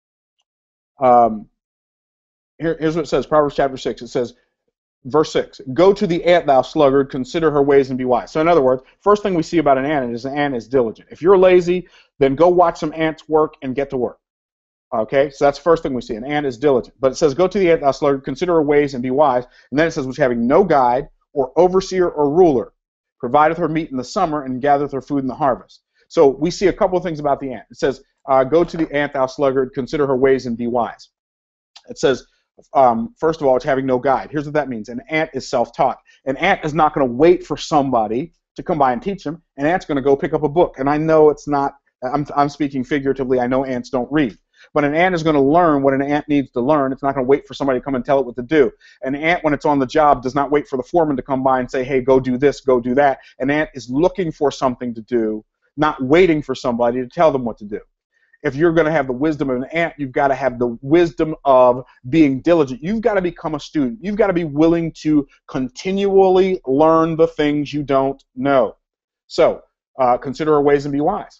Here's what it says. Proverbs chapter 6. It says, verse 6, go to the ant, thou sluggard, consider her ways and be wise. So in other words, first thing we see about an ant is an ant is diligent. If you're lazy, then go watch some ants work and get to work. Okay, so that's the first thing we see. An ant is diligent. But it says, go to the ant, thou sluggard, consider her ways and be wise. And then it says, which having no guide or overseer or ruler, provideth her meat in the summer and gathereth her food in the harvest. So we see a couple of things about the ant. It says, go to the ant, thou sluggard, consider her ways and be wise. It says, first of all, it's having no guide. Here's what that means. An ant is self-taught. An ant is not going to wait for somebody to come by and teach them. An ant's going to go pick up a book. And I know it's not, I'm speaking figuratively. I know ants don't read. But an ant is going to learn what an ant needs to learn. It's not going to wait for somebody to come and tell it what to do. An ant, when it's on the job, does not wait for the foreman to come by and say, hey, go do this, go do that. An ant is looking for something to do, not waiting for somebody to tell them what to do. If you're going to have the wisdom of an ant, you've got to have the wisdom of being diligent. You've got to become a student. You've got to be willing to continually learn the things you don't know. So consider her ways and be wise.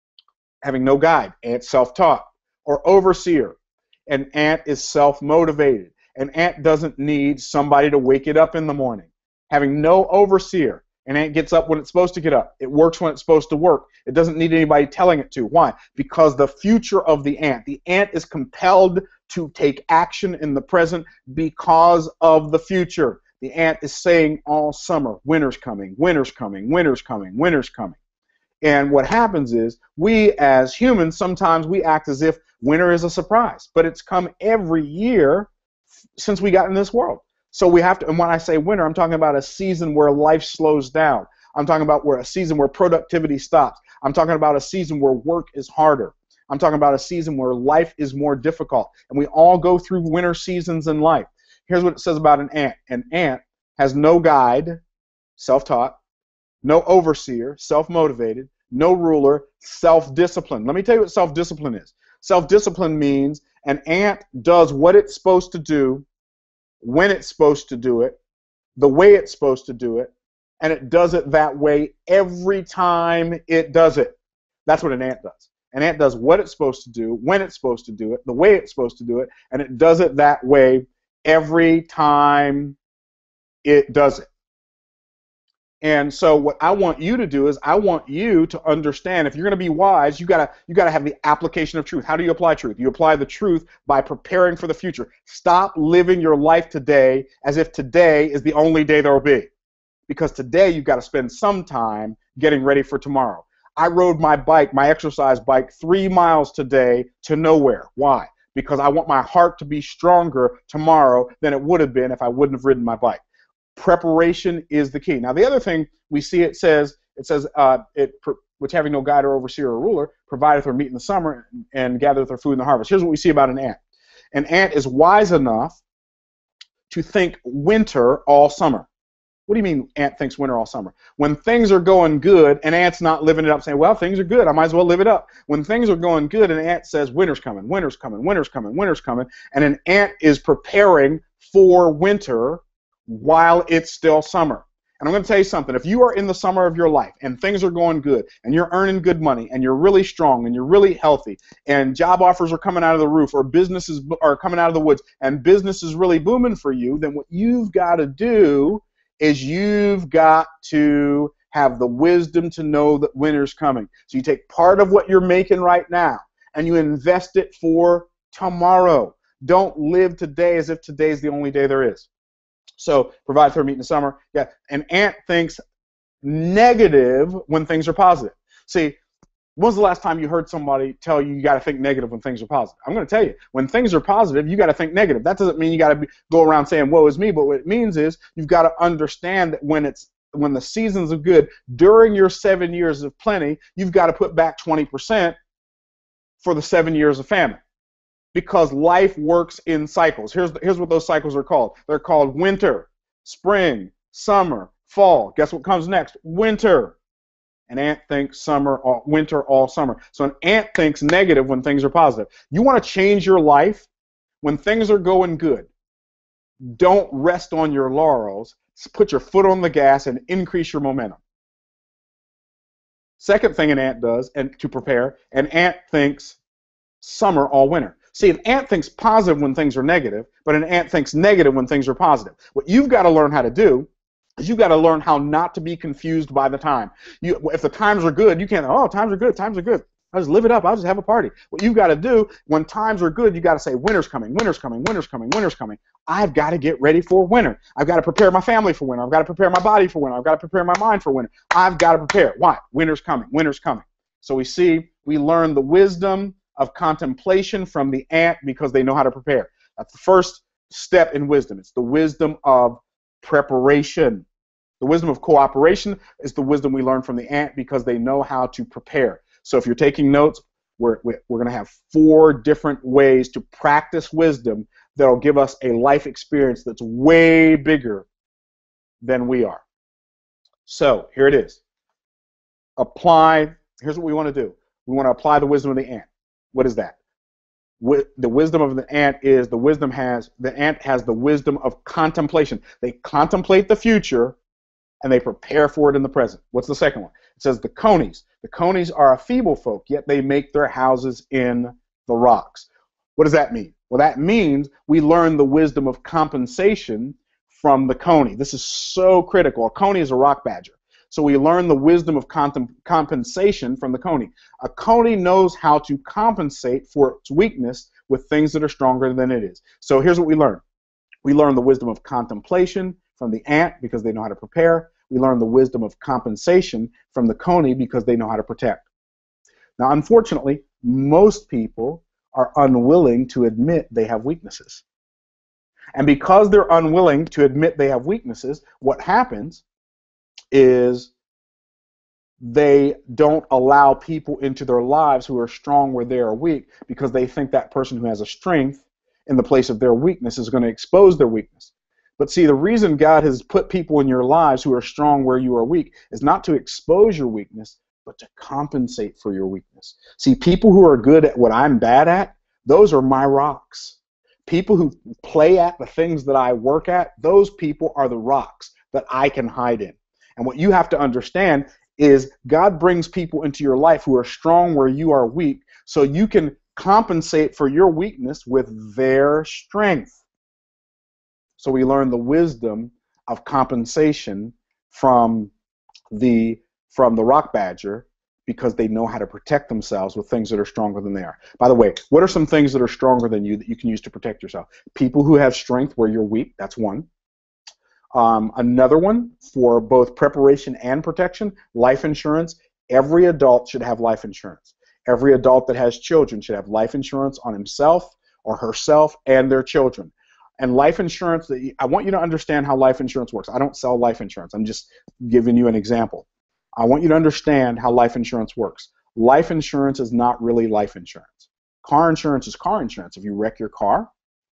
Having no guide, ant self-taught. Or overseer. An ant is self-motivated. An ant doesn't need somebody to wake it up in the morning. Having no overseer. An ant gets up when it's supposed to get up. It works when it's supposed to work. It doesn't need anybody telling it to. Why? Because the future of the ant is compelled to take action in the present because of the future. The ant is saying all summer, winter's coming, winter's coming, winter's coming, winter's coming. And what happens is, we as humans, sometimes we act as if winter is a surprise, but it's come every year since we got in this world. So we have to, and when I say winter, I'm talking about a season where life slows down. I'm talking about a season where productivity stops. I'm talking about a season where work is harder. I'm talking about a season where life is more difficult. And we all go through winter seasons in life. Here's what it says about an ant. An ant has no guide, self-taught, no overseer, self-motivated, no ruler, self-discipline. Let me tell you what self-discipline is. Self-discipline means an ant does what it's supposed to do, when it's supposed to do it, the way it's supposed to do it, and it does it that way every time it does it. That's what an ant does. An ant does what it's supposed to do, when it's supposed to do it, the way it's supposed to do it, and it does it that way every time it does it. And so what I want you to do is I want you to understand, if you're going to be wise, you gotta have the application of truth. How do you apply truth? You apply the truth by preparing for the future. Stop living your life today as if today is the only day there will be. Because today you've got to spend some time getting ready for tomorrow. I rode my bike, my exercise bike, 3 miles today to nowhere. Why? Because I want my heart to be stronger tomorrow than it would have been if I wouldn't have ridden my bike. Preparation is the key. Now, the other thing we see, it says, which having no guide or overseer or ruler, provideth her meat in the summer and gathereth her food in the harvest. Here's what we see about an ant. An ant is wise enough to think winter all summer. What do you mean ant thinks winter all summer? When things are going good, an ant's not living it up saying, well, things are good, I might as well live it up. When things are going good, an ant says, winter's coming, winter's coming, winter's coming, winter's coming, and an ant is preparing for winter while it's still summer. And I'm going to tell you something. If you are in the summer of your life and things are going good and you're earning good money and you're really strong and you're really healthy and job offers are coming out of the roof or businesses are coming out of the woods and business is really booming for you, then what you've got to do is you've got to have the wisdom to know that winter's coming. So you take part of what you're making right now and you invest it for tomorrow. Don't live today as if today is the only day there is. So provide for meat in the summer. Yeah, an ant thinks negative when things are positive. See, when's the last time you heard somebody tell you you got to think negative when things are positive? I'm going to tell you, when things are positive, you got to think negative. That doesn't mean you got to go around saying, woe is me, but what it means is you've got to understand that when the seasons are good, during your 7 years of plenty, you've got to put back 20% for the 7 years of famine. Because life works in cycles. Here's what those cycles are called. They're called winter, spring, summer, fall. Guess what comes next? Winter. An ant thinks winter all summer. So an ant thinks negative when things are positive. You want to change your life? When things are going good, don't rest on your laurels. Put your foot on the gas and increase your momentum. Second thing an ant does, and to prepare, an ant thinks summer all winter. See, an ant thinks positive when things are negative, but an ant thinks negative when things are positive. What you've got to learn how to do is you've got to learn how not to be confused by the time. If the times are good, you can't, oh, times are good, times are good. I'll just live it up, I'll just have a party. What you've got to do, when times are good, you've got to say, winter's coming, winter's coming, winter's coming, winter's coming. I've got to get ready for winter. I've got to prepare my family for winter. I've got to prepare my body for winter. I've got to prepare my mind for winter. I've got to prepare. Why? Winter's coming, winter's coming. So we see we learn the wisdom of contemplation from the ant because they know how to prepare. That's the first step in wisdom. It's the wisdom of preparation. The wisdom of cooperation is the wisdom we learn from the ant because they know how to prepare. So if you're taking notes, we're going to have 4 different ways to practice wisdom that will give us a life experience that's way bigger than we are. So here it is. Here's what we want to do. We want to apply the wisdom of the ant. What is that? The wisdom of the ant is the ant has the wisdom of contemplation. They contemplate the future and they prepare for it in the present. What's the second one? It says the conies. The conies are a feeble folk, yet they make their houses in the rocks. What does that mean? Well, that means we learn the wisdom of compensation from the coney. This is so critical. A coney is a rock badger. So we learn the wisdom of compensation from the coney. A coney knows how to compensate for its weakness with things that are stronger than it is. So here's what we learn. We learn the wisdom of contemplation from the ant because they know how to prepare. We learn the wisdom of compensation from the coney because they know how to protect. Now, unfortunately, most people are unwilling to admit they have weaknesses. And because they're unwilling to admit they have weaknesses, what happens is they don't allow people into their lives who are strong where they are weak because they think that person who has a strength in the place of their weakness is going to expose their weakness. But see, the reason God has put people in your lives who are strong where you are weak is not to expose your weakness, but to compensate for your weakness. See, people who are good at what I'm bad at, those are my rocks. People who play at the things that I work at, those people are the rocks that I can hide in. And what you have to understand is God brings people into your life who are strong where you are weak so you can compensate for your weakness with their strength. So we learn the wisdom of compensation from the rock badger because they know how to protect themselves with things that are stronger than they are. By the way, what are some things that are stronger than you that you can use to protect yourself? People who have strength where you're weak, that's one. Another one for both preparation and protection, life insurance. Every adult should have life insurance. Every adult that has children should have life insurance on himself or herself and their children. And life insurance, I want you to understand how life insurance works. I don't sell life insurance. I'm just giving you an example. I want you to understand how life insurance works. Life insurance is not really life insurance. Car insurance is car insurance. If you wreck your car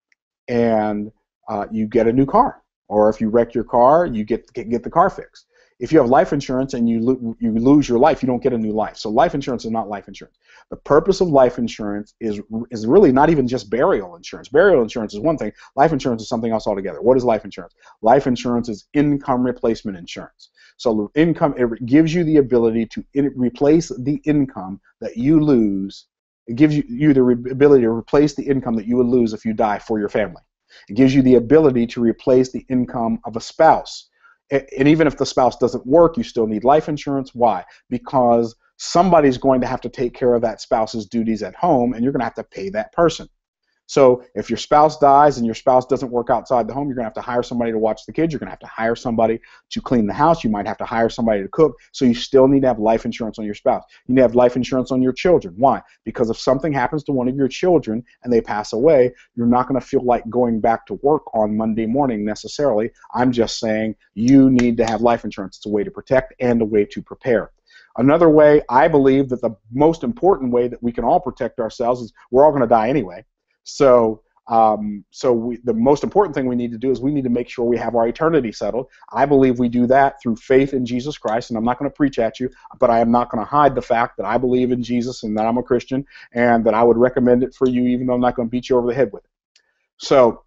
and you get a new car, or if you wreck your car, you get the car fixed. If you have life insurance and you lose your life, you don't get a new life. So life insurance is not life insurance. The purpose of life insurance is really not even just burial insurance. Burial insurance is one thing. Life insurance is something else altogether. What is life insurance? Life insurance is income replacement insurance. So income, it gives you the ability to replace the income that you lose. It gives you the ability to replace the income that you would lose if you die for your family. It gives you the ability to replace the income of a spouse. And even if the spouse doesn't work, you still need life insurance. Why? Because somebody's going to have to take care of that spouse's duties at home, and you're going to have to pay that person. So if your spouse dies and your spouse doesn't work outside the home, you're going to have to hire somebody to watch the kids. You're going to have to hire somebody to clean the house. You might have to hire somebody to cook. So you still need to have life insurance on your spouse. You need to have life insurance on your children. Why? Because if something happens to one of your children and they pass away, you're not going to feel like going back to work on Monday morning necessarily. I'm just saying you need to have life insurance. It's a way to protect and a way to prepare. Another way, I believe that the most important way that we can all protect ourselves is we're all going to die anyway. So the most important thing we need to do is we need to make sure we have our eternity settled. I believe we do that through faith in Jesus Christ, and I'm not going to preach at you, but I am not going to hide the fact that I believe in Jesus and that I'm a Christian and that I would recommend it for you even though I'm not going to beat you over the head with it. So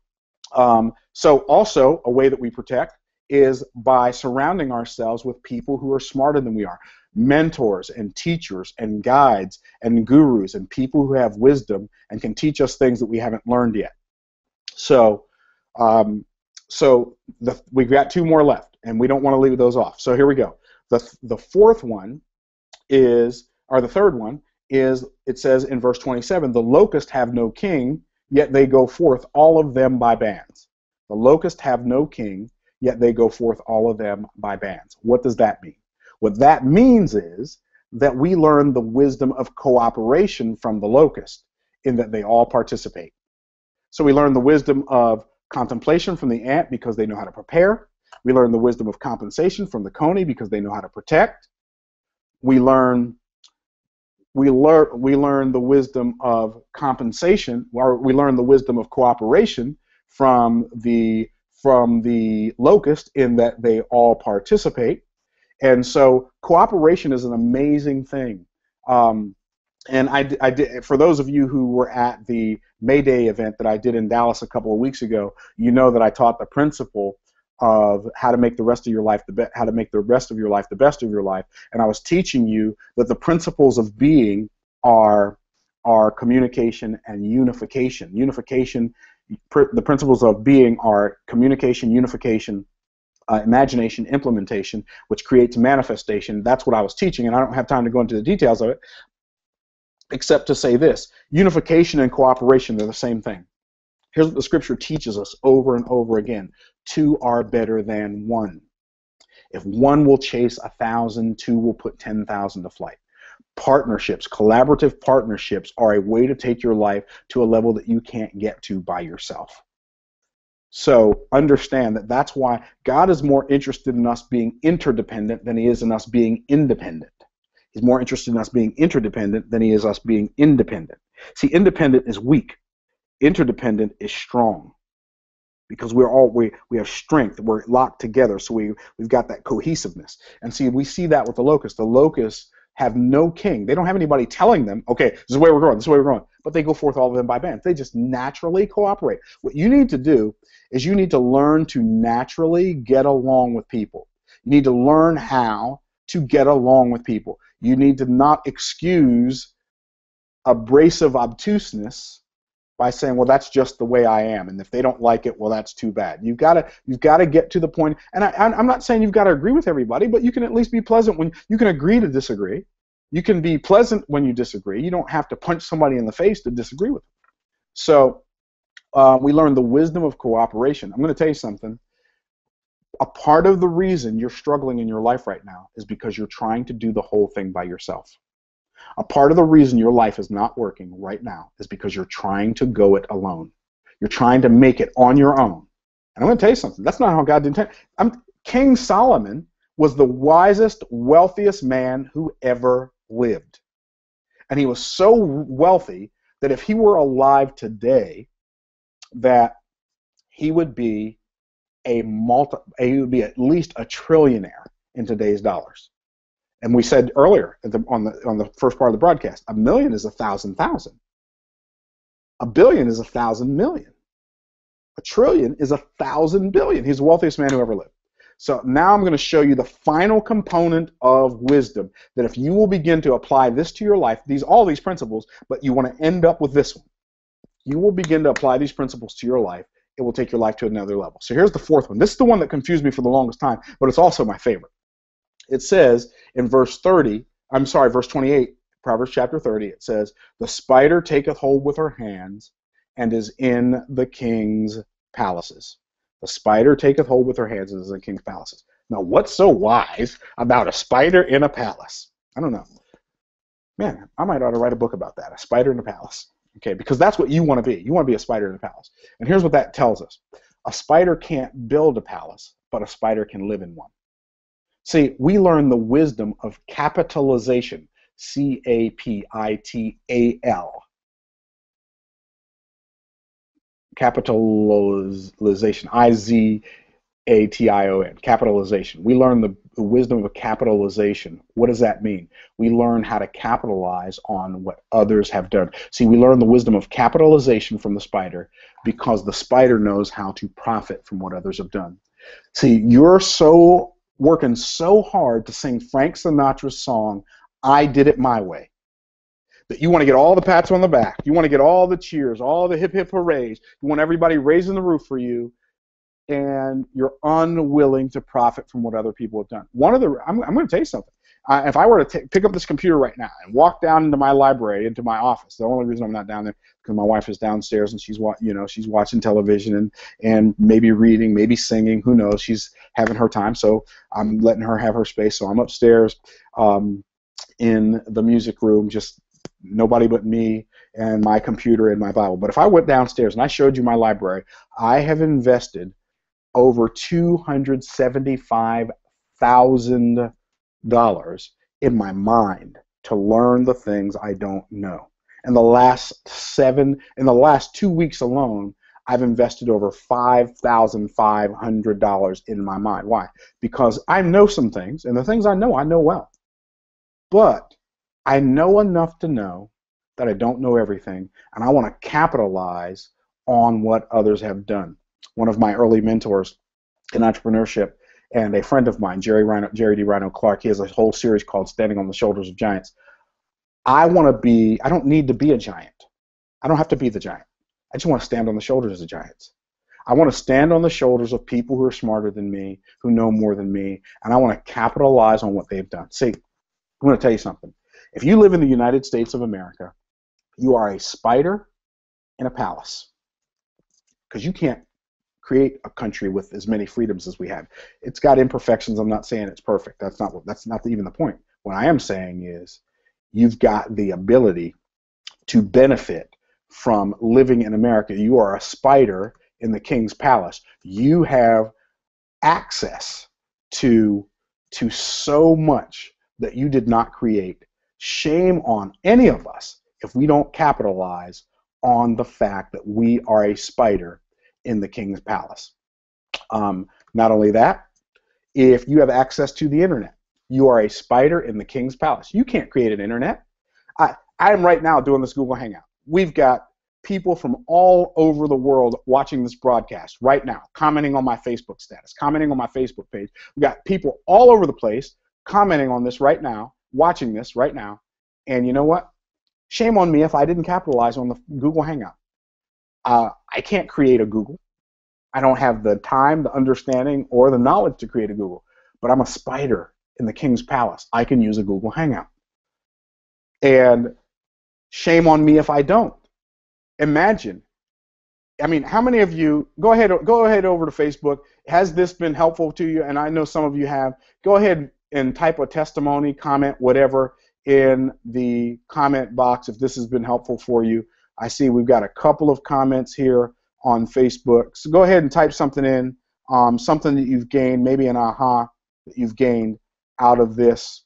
also a way that we protect is by surrounding ourselves with people who are smarter than we are. Mentors and teachers and guides and gurus and people who have wisdom and can teach us things that we haven't learned yet. So we've got 2 more left, and we don't want to leave those off. So here we go. The fourth one is, or the third one is, it says in verse 27, the locusts have no king, yet they go forth, all of them by bands. The locusts have no king, yet they go forth, all of them by bands. What does that mean? What that means is that we learn the wisdom of cooperation from the locust in that they all participate. So we learn the wisdom of contemplation from the ant because they know how to prepare. We learn the wisdom of compensation from the coney because they know how to protect. We learn the wisdom of compensation, or we learn the wisdom of cooperation from the locust in that they all participate. And so cooperation is an amazing thing. And I did, for those of you who were at the May Day event that I did in Dallas a couple of weeks ago, you know that I taught the principle of how to make the rest of your life the best of your life. And I was teaching you that the principles of being are communication and unification. The principles of being are communication, unification, imagination, implementation, which creates manifestation. That's what I was teaching, and I don't have time to go into the details of it, except to say this: unification and cooperation, they're the same thing. Here's what the scripture teaches us over and over again: two are better than one. If one will chase 1,000, two will put 10,000 to flight. Partnerships, collaborative partnerships, are a way to take your life to a level that you can't get to by yourself. So understand that that's why God is more interested in us being interdependent than he is in us being independent. He's more interested in us being interdependent than he is us being independent. See, independent is weak. Interdependent is strong, because we have strength. We're locked together, so we've got that cohesiveness. And see, we see that with the locusts. The locusts have no king. They don't have anybody telling them, okay, this is where we're going, this is where we're going. But they go forth, all of them, by bands. They just naturally cooperate. What you need to do is you need to learn to naturally get along with people. You need to learn how to get along with people. You need to not excuse abrasive obtuseness by saying, well, that's just the way I am, and if they don't like it, well, that's too bad. You've got to get to the point, and I'm not saying you've got to agree with everybody, but you can at least be pleasant when you can agree to disagree. You can be pleasant when you disagree. You don't have to punch somebody in the face to disagree with them. So we learn the wisdom of cooperation. I'm going to tell you something. A part of the reason you're struggling in your life right now is because you're trying to do the whole thing by yourself. A part of the reason your life is not working right now is because you're trying to go it alone. You're trying to make it on your own. And I'm going to tell you something. That's not how God intended. King Solomon was the wisest, wealthiest man who ever lived. And he was so wealthy that if he were alive today, that he would be he would be at least a trillionaire in today's dollars. And we said earlier on the first part of the broadcast, 1 million is 1,000,000. 1 billion is 1,000 million. 1 trillion is 1,000 billion. He's the wealthiest man who ever lived. So now I'm going to show you the final component of wisdom, that if you will begin to apply this to your life, all these principles, but you want to end up with this one. You will begin to apply these principles to your life. It will take your life to another level. So here's the fourth one. This is the one that confused me for the longest time, but it's also my favorite. It says in verse 28, Proverbs chapter 30, it says, "The spider taketh hold with her hands and is in the king's palaces." The spider taketh hold with her hands and is in the king's palaces. Now, what's so wise about a spider in a palace? I don't know. Man, I might ought to write a book about that, a spider in a palace. Okay, because that's what you want to be. You want to be a spider in a palace. And here's what that tells us. A spider can't build a palace, but a spider can live in one. See, we learn the wisdom of capitalization, C-A-P-I-T-A-L. Capitalization, I-Z-A-T-I-O-N, capitalization. We learn the wisdom of capitalization. What does that mean? We learn how to capitalize on what others have done. See, we learn the wisdom of capitalization from the spider because the spider knows how to profit from what others have done. See, you're working so hard to sing Frank Sinatra's song, "I Did It My Way," that you want to get all the pats on the back. You want to get all the cheers, all the hip, hip hoorays. You want everybody raising the roof for you, and you're unwilling to profit from what other people have done. I'm going to tell you something. If I were to pick up this computer right now and walk down into my library, into my office, the only reason I'm not down there because my wife is downstairs and she's watching television and maybe reading, maybe singing, who knows? She's having her time, so I'm letting her have her space. So I'm upstairs in the music room, just nobody but me and my computer and my Bible. But if I went downstairs and I showed you my library, I have invested over $275,000 in my mind to learn the things I don't know. In the last 2 weeks alone, I've invested over $5,500 in my mind. Why? Because I know some things, and the things I know well. But I know enough to know that I don't know everything, and I want to capitalize on what others have done. One of my early mentors in entrepreneurship and a friend of mine, Jerry D. Rhino Clark, he has a whole series called Standing on the Shoulders of Giants. I don't need to be a giant. I don't have to be the giant. I just want to stand on the shoulders of the giants. I want to stand on the shoulders of people who are smarter than me, who know more than me, and I want to capitalize on what they've done. See, I'm going to tell you something. If you live in the United States of America, you are a spider in a palace, because you can't create a country with as many freedoms as we have. It's got imperfections. I'm not saying it's perfect. That's not even the point. What I am saying is you've got the ability to benefit from living in America. You are a spider in the king's palace. You have access to so much that you did not create. Shame on any of us if we don't capitalize on the fact that we are a spider in the king's palace. Not only that, if you have access to the internet, you are a spider in the king's palace. You can't create an internet. I am right now doing this Google Hangout. We've got people from all over the world watching this broadcast right now, commenting on my Facebook status, commenting on my Facebook page. We've got people all over the place commenting on this right now, watching this right now. And you know what? Shame on me if I didn't capitalize on the Google Hangout. I can't create a Google. I don't have the time, the understanding, or the knowledge to create a Google. But I'm a spider in the king's palace. I can use a Google Hangout. And shame on me if I don't. Imagine. I mean, how many of you, go ahead over to Facebook. Has this been helpful to you? And I know some of you have. Go ahead and type a testimony, comment, whatever, in the comment box if this has been helpful for you. I see we've got a couple of comments here on Facebook. So go ahead and type something in, something that you've gained, maybe an aha that you've gained out of this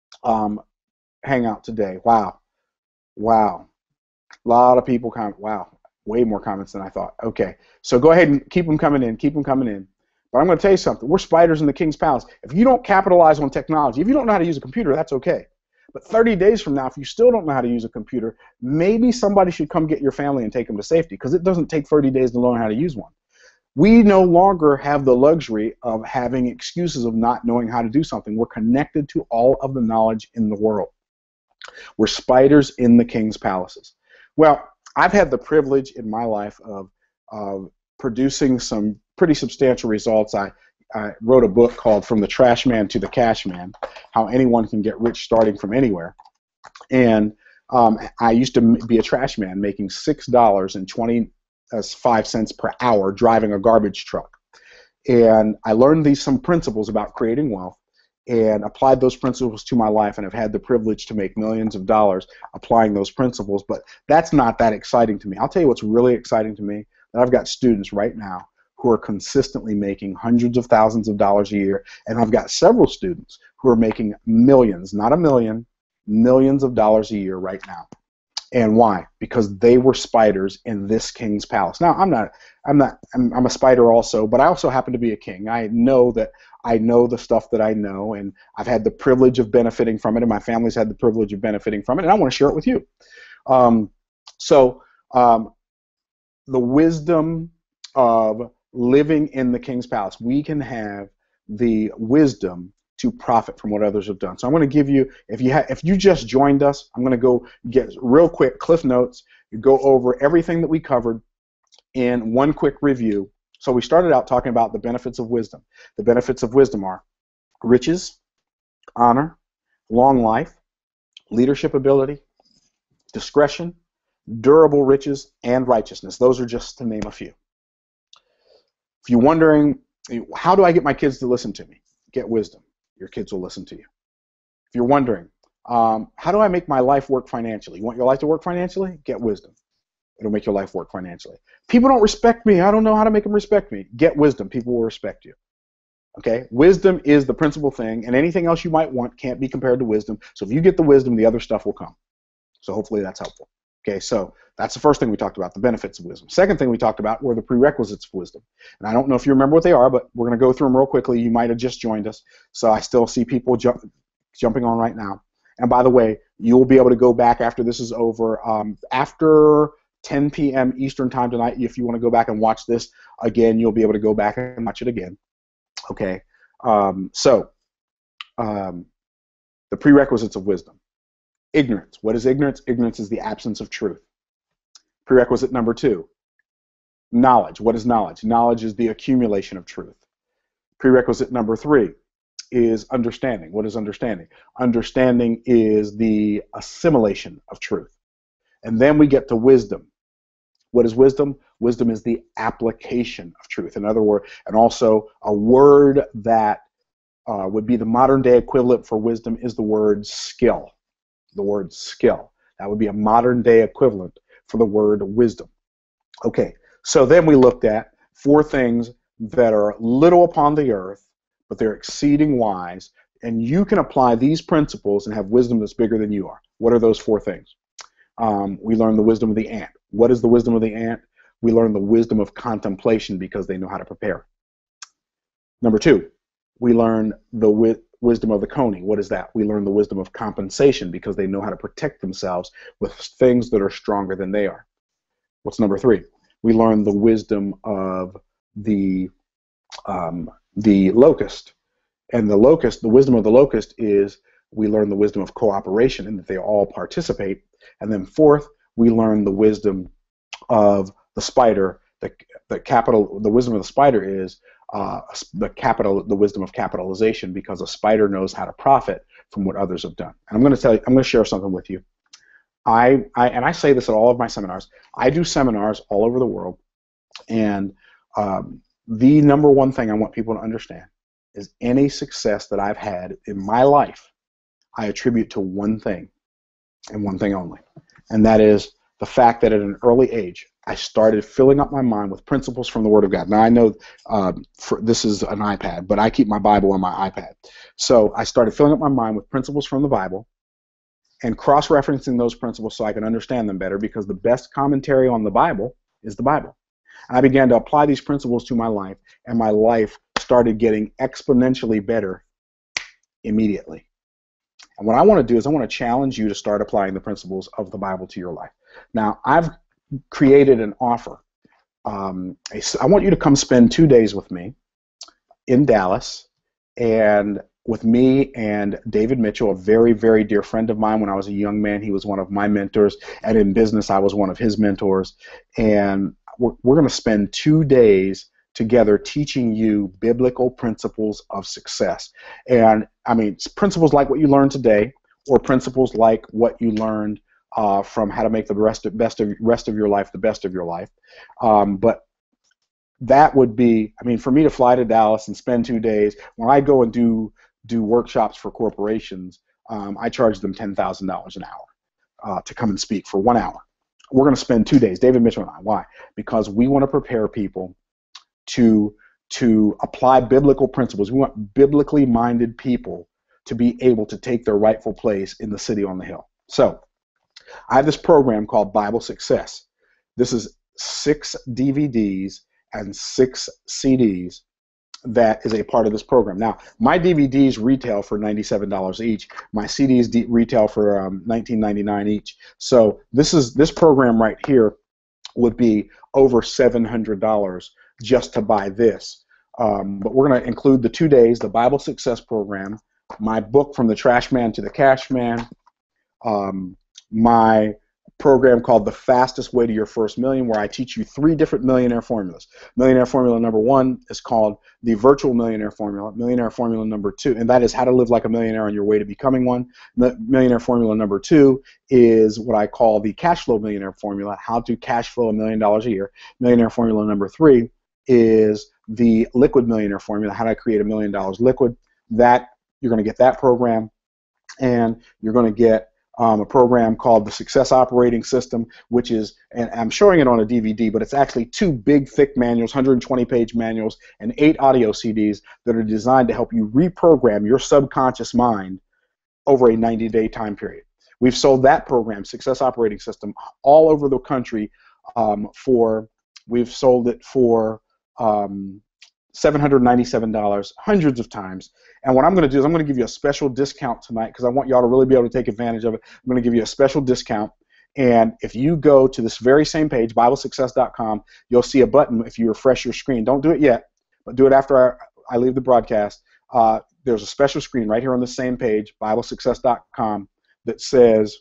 Hangout today. Wow. Wow. A lot of people comment. Wow. Way more comments than I thought. Okay. So go ahead and keep them coming in. Keep them coming in. But I'm going to tell you something. We're spiders in the king's palace. If you don't capitalize on technology, if you don't know how to use a computer, that's okay. But 30 days from now, if you still don't know how to use a computer, maybe somebody should come get your family and take them to safety, because it doesn't take 30 days to learn how to use one. We no longer have the luxury of having excuses of not knowing how to do something. We're connected to all of the knowledge in the world. We're spiders in the king's palaces. Well, I've had the privilege in my life of producing some pretty substantial results. I wrote a book called From the Trash Man to the Cash Man, How Anyone Can Get Rich Starting from Anywhere. And I used to be a trash man making $6.25 per hour driving a garbage truck. And I learned some principles about creating wealth and applied those principles to my life, and have had the privilege to make millions of dollars applying those principles. But that's not that exciting to me. I'll tell you what's really exciting to me, that I've got students right now who are consistently making hundreds of thousands of dollars a year, and I've got several students who are making millions, not a million, millions of dollars a year right now. And why? Because they were spiders in this king's palace. Now, I'm a spider also, but I also happen to be a king. I know that I know the stuff that I know, and I've had the privilege of benefiting from it, and my family's had the privilege of benefiting from it, and I want to share it with you. The wisdom of living in the king's palace. We can have the wisdom to profit from what others have done. So I'm going to give you, if you just joined us, I'm going to go get real quick Cliff Notes, go over everything that we covered in one quick review. So we started out talking about the benefits of wisdom. The benefits of wisdom are riches, honor, long life, leadership ability, discretion, durable riches, and righteousness. Those are just to name a few. If you're wondering, how do I get my kids to listen to me? Get wisdom. Your kids will listen to you. If you're wondering, How do I make my life work financially? You want your life to work financially? Get wisdom. It'll make your life work financially. People don't respect me. I don't know how to make them respect me. Get wisdom. People will respect you. Okay? Wisdom is the principal thing, and anything else you might want can't be compared to wisdom. So if you get the wisdom, the other stuff will come. So hopefully that's helpful. Okay, so that's the first thing we talked about, the benefits of wisdom. Second thing we talked about were the prerequisites of wisdom. And I don't know if you remember what they are, but we're going to go through them real quickly. You might have just joined us, so I still see people jumping on right now. And by the way, you'll be able to go back after this is over. After 10 p.m. Eastern time tonight, if you want to go back and watch this again, you'll be able to go back and watch it again. Okay, the prerequisites of wisdom. Ignorance. What is ignorance? Ignorance is the absence of truth. Prerequisite number 2. Knowledge. What is knowledge? Knowledge is the accumulation of truth. Prerequisite number 3 is understanding. What is understanding? Understanding is the assimilation of truth. And then we get to wisdom. What is wisdom? Wisdom is the application of truth. In other words, and also a word that would be the modern day equivalent for wisdom is the word skill. The word skill. That would be a modern day equivalent for the word wisdom. Okay, so then we looked at 4 things that are little upon the earth, but they're exceeding wise, and you can apply these principles and have wisdom that's bigger than you are. What are those 4 things? We learned the wisdom of the ant. What is the wisdom of the ant? We learn the wisdom of contemplation because they know how to prepare. Number 2, we learn the wisdom of the coney. What is that? We learn the wisdom of compensation because they know how to protect themselves with things that are stronger than they are. What's number 3? We learn the wisdom of the locust. And the wisdom of the locust is we learn the wisdom of cooperation and that they all participate. And then 4th, we learn the wisdom of the spider. The wisdom of the spider is the wisdom of capitalization, because a spider knows how to profit from what others have done. And I'm going to share something with you. And I say this at all of my seminars. I do seminars all over the world, and the number one thing I want people to understand is any success that I've had in my life, I attribute to one thing and one thing only, and that is the fact that at an early age, I started filling up my mind with principles from the Word of God. Now, I know this is an iPad, but I keep my Bible on my iPad. So I started filling up my mind with principles from the Bible and cross-referencing those principles so I can understand them better, because the best commentary on the Bible is the Bible. And I began to apply these principles to my life, and my life started getting exponentially better immediately. And what I want to do is I want to challenge you to start applying the principles of the Bible to your life. Now, I've created an offer. I want you to come spend 2 days with me in Dallas, and with me and David Mitchell, a very, very dear friend of mine. When I was a young man, he was one of my mentors, and in business, I was one of his mentors. And we're going to spend 2 days together teaching you biblical principles of success. And I mean, principles like what you learned today, or principles like what you learned from how to make the rest of your life the best of your life. But that would be, I mean, for me to fly to Dallas and spend 2 days, when I go and do workshops for corporations, I charge them $10,000 an hour to come and speak for 1 hour. We're going to spend 2 days, David Mitchell and I. Why? Because we want to prepare people to apply biblical principles. We want biblically minded people to be able to take their rightful place in the city on the hill. So I have this program called Bible Success. This is 6 DVDs and 6 CDs that is a part of this program. Now, my DVDs retail for $97 each. My CDs retail for $19.99 each. So this program right here would be over $700 just to buy this. But we're going to include the 2 days, the Bible Success program, my book From the Trash Man to the Cash Man, my program called The Fastest Way to Your First Million, where I teach you 3 different millionaire formulas. Millionaire formula number 1 is called the Virtual Millionaire Formula. Millionaire formula number 2, and that is how to live like a millionaire on your way to becoming one. Millionaire formula number 2 is what I call the Cash Flow Millionaire Formula, how to cash flow $1 million a year. Millionaire formula number 3 is the Liquid Millionaire Formula, how to create $1 million liquid. That you're going to get that program. and you're going to get a program called the Success Operating System, which is, and I'm showing it on a DVD, but it's actually 2 big, thick manuals, 120-page manuals, and 8 audio CDs that are designed to help you reprogram your subconscious mind over a 90-day time period. We've sold that program, Success Operating System, all over the country we've sold it for $797 hundreds of times. And what I'm going to do is I'm going to give you a special discount tonight because I want y'all to really be able to take advantage of it. I'm going to give you a special discount. And if you go to this very same page, BibleSuccess.com, you'll see a button if you refresh your screen. Don't do it yet, but do it after I leave the broadcast. There's a special screen right here on the same page, BibleSuccess.com, that says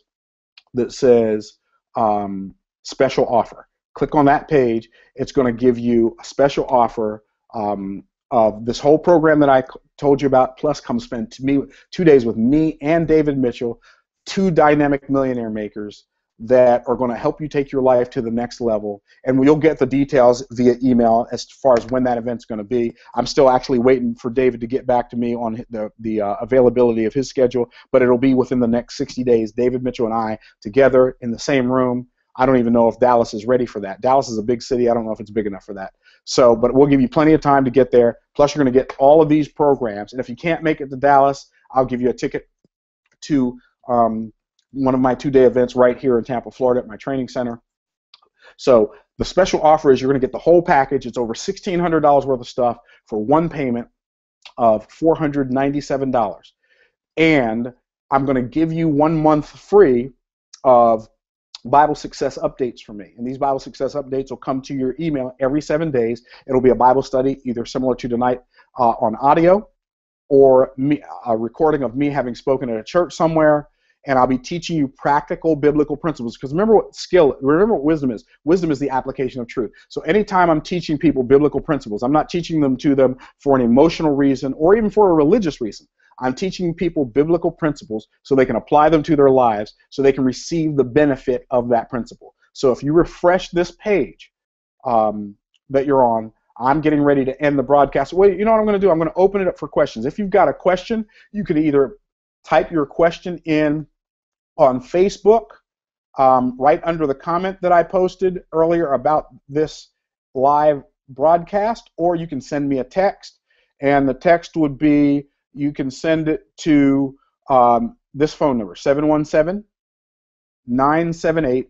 special offer. Click on that page. It's going to give you a special offer of this whole program that I told you about, plus come spend 2 days with me and David Mitchell, 2 dynamic millionaire makers that are going to help you take your life to the next level. And you'll get the details via email as far as when that event's going to be. I'm still actually waiting for David to get back to me on the availability of his schedule, but it'll be within the next 60 days, David Mitchell and I together in the same room. I don't even know if Dallas is ready for that. Dallas is a big city. I don't know if it's big enough for that. So, but we'll give you plenty of time to get there. Plus, you're going to get all of these programs. And if you can't make it to Dallas, I'll give you a ticket to one of my 2-day events right here in Tampa, Florida at my training center. So the special offer is you're going to get the whole package. It's over $1,600 worth of stuff for one payment of $497. And I'm going to give you 1 month free of Bible Success updates from me. And these Bible Success updates will come to your email every 7 days. It'll be a Bible study, either similar to tonight on audio or a recording of me having spoken at a church somewhere. And I'll be teaching you practical biblical principles. Because remember what wisdom is. Wisdom is the application of truth. So anytime I'm teaching people biblical principles, I'm not teaching them to them for an emotional reason or even for a religious reason. I'm teaching people biblical principles so they can apply them to their lives, so they can receive the benefit of that principle. So if you refresh this page that you're on, I'm getting ready to end the broadcast. Well, you know what I'm going to do? I'm going to open it up for questions. If you've got a question, you can either type your question in on Facebook right under the comment that I posted earlier about this live broadcast, or you can send me a text, and the text would be, you can send it to this phone number, 717-978-0201.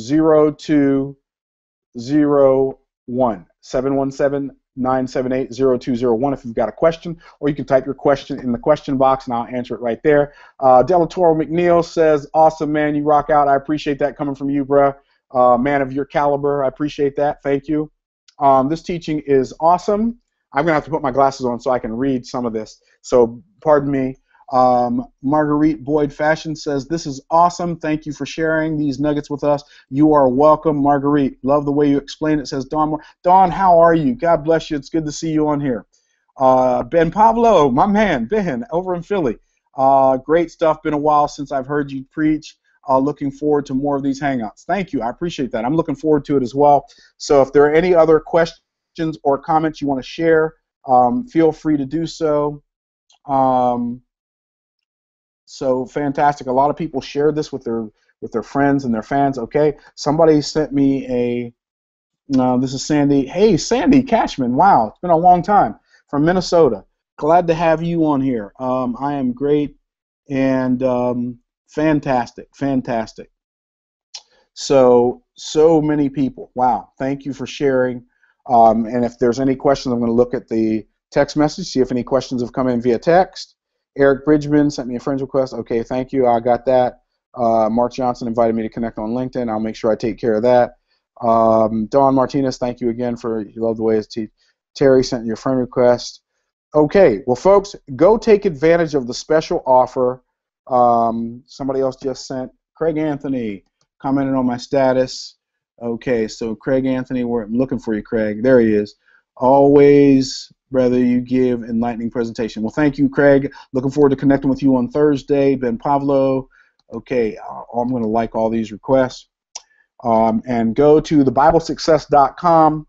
717-978-0201 if you've got a question, or you can type your question in the question box and I'll answer it right there. Delatoro McNeil says, awesome, man, you rock out. I appreciate that coming from you, bruh. Man of your caliber, I appreciate that. Thank you. This teaching is awesome. I'm going to have to put my glasses on so I can read some of this, so pardon me. Marguerite Boyd Fashion says, this is awesome. Thank you for sharing these nuggets with us. You are welcome, Marguerite. Love the way you explain it. Says Dawn, how are you? God bless you. It's good to see you on here. Ben Pablo, my man, Ben, over in Philly. Great stuff. Been a while since I've heard you preach. Looking forward to more of these hangouts. Thank you. I appreciate that. I'm looking forward to it as well. So if there are any other questions or comments you want to share, feel free to do so. So fantastic. A lot of people shared this with their friends and their fans. Okay. Somebody sent me a, this is Sandy. Hey, Sandy Cashman. Wow. It's been a long time. From Minnesota. Glad to have you on here. I am great and fantastic. So many people. Wow. Thank you for sharing. And if there's any questions, I'm going to look at the text message, see if any questions have come in via text. Eric Bridgman sent me a friend's request. Okay, thank you. I got that. Mark Johnson invited me to connect on LinkedIn. I'll make sure I take care of that. Dawn Martinez, thank you again for, you love the way it's teach. Terry sent you a friend request. Okay, well, folks, go take advantage of the special offer. Somebody else just sent, Craig Anthony commented on my status. Okay, so Craig Anthony, I'm looking for you, Craig. There he is. Always, brother, you give enlightening presentation. Well, thank you, Craig. Looking forward to connecting with you on Thursday. Ben Pavlo. Okay, I'm going to like all these requests. And go to thebiblesuccess.com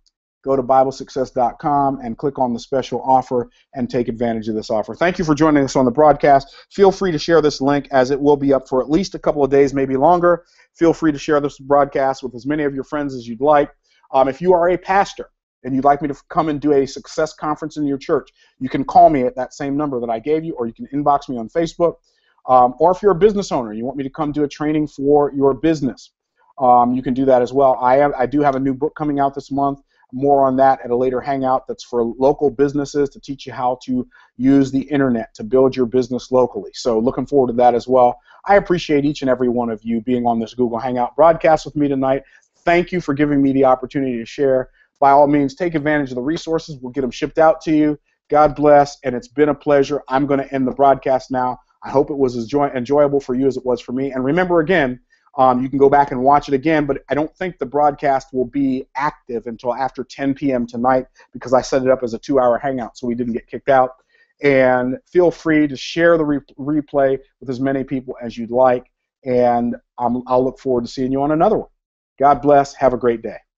go to BibleSuccess.com and click on the special offer and take advantage of this offer. Thank you for joining us on the broadcast. Feel free to share this link as it will be up for at least a couple of days, maybe longer. Feel free to share this broadcast with as many of your friends as you'd like. If you are a pastor and you'd like me to come and do a success conference in your church, you can call me at that same number that I gave you, or you can inbox me on Facebook. Or if you're a business owner, you want me to come do a training for your business, you can do that as well. I do have a new book coming out this month. More on that at a later hangout that's for local businesses to teach you how to use the internet to build your business locally. So looking forward to that as well. I appreciate each and every one of you being on this Google Hangout broadcast with me tonight. Thank you for giving me the opportunity to share. By all means, take advantage of the resources. We'll get them shipped out to you. God bless, and it's been a pleasure. I'm going to end the broadcast now. I hope it was as enjoyable for you as it was for me. And remember, again, you can go back and watch it again, but I don't think the broadcast will be active until after 10 p.m. tonight because I set it up as a 2-hour hangout so we didn't get kicked out. And feel free to share the replay with as many people as you'd like, and I'll look forward to seeing you on another one. God bless. Have a great day.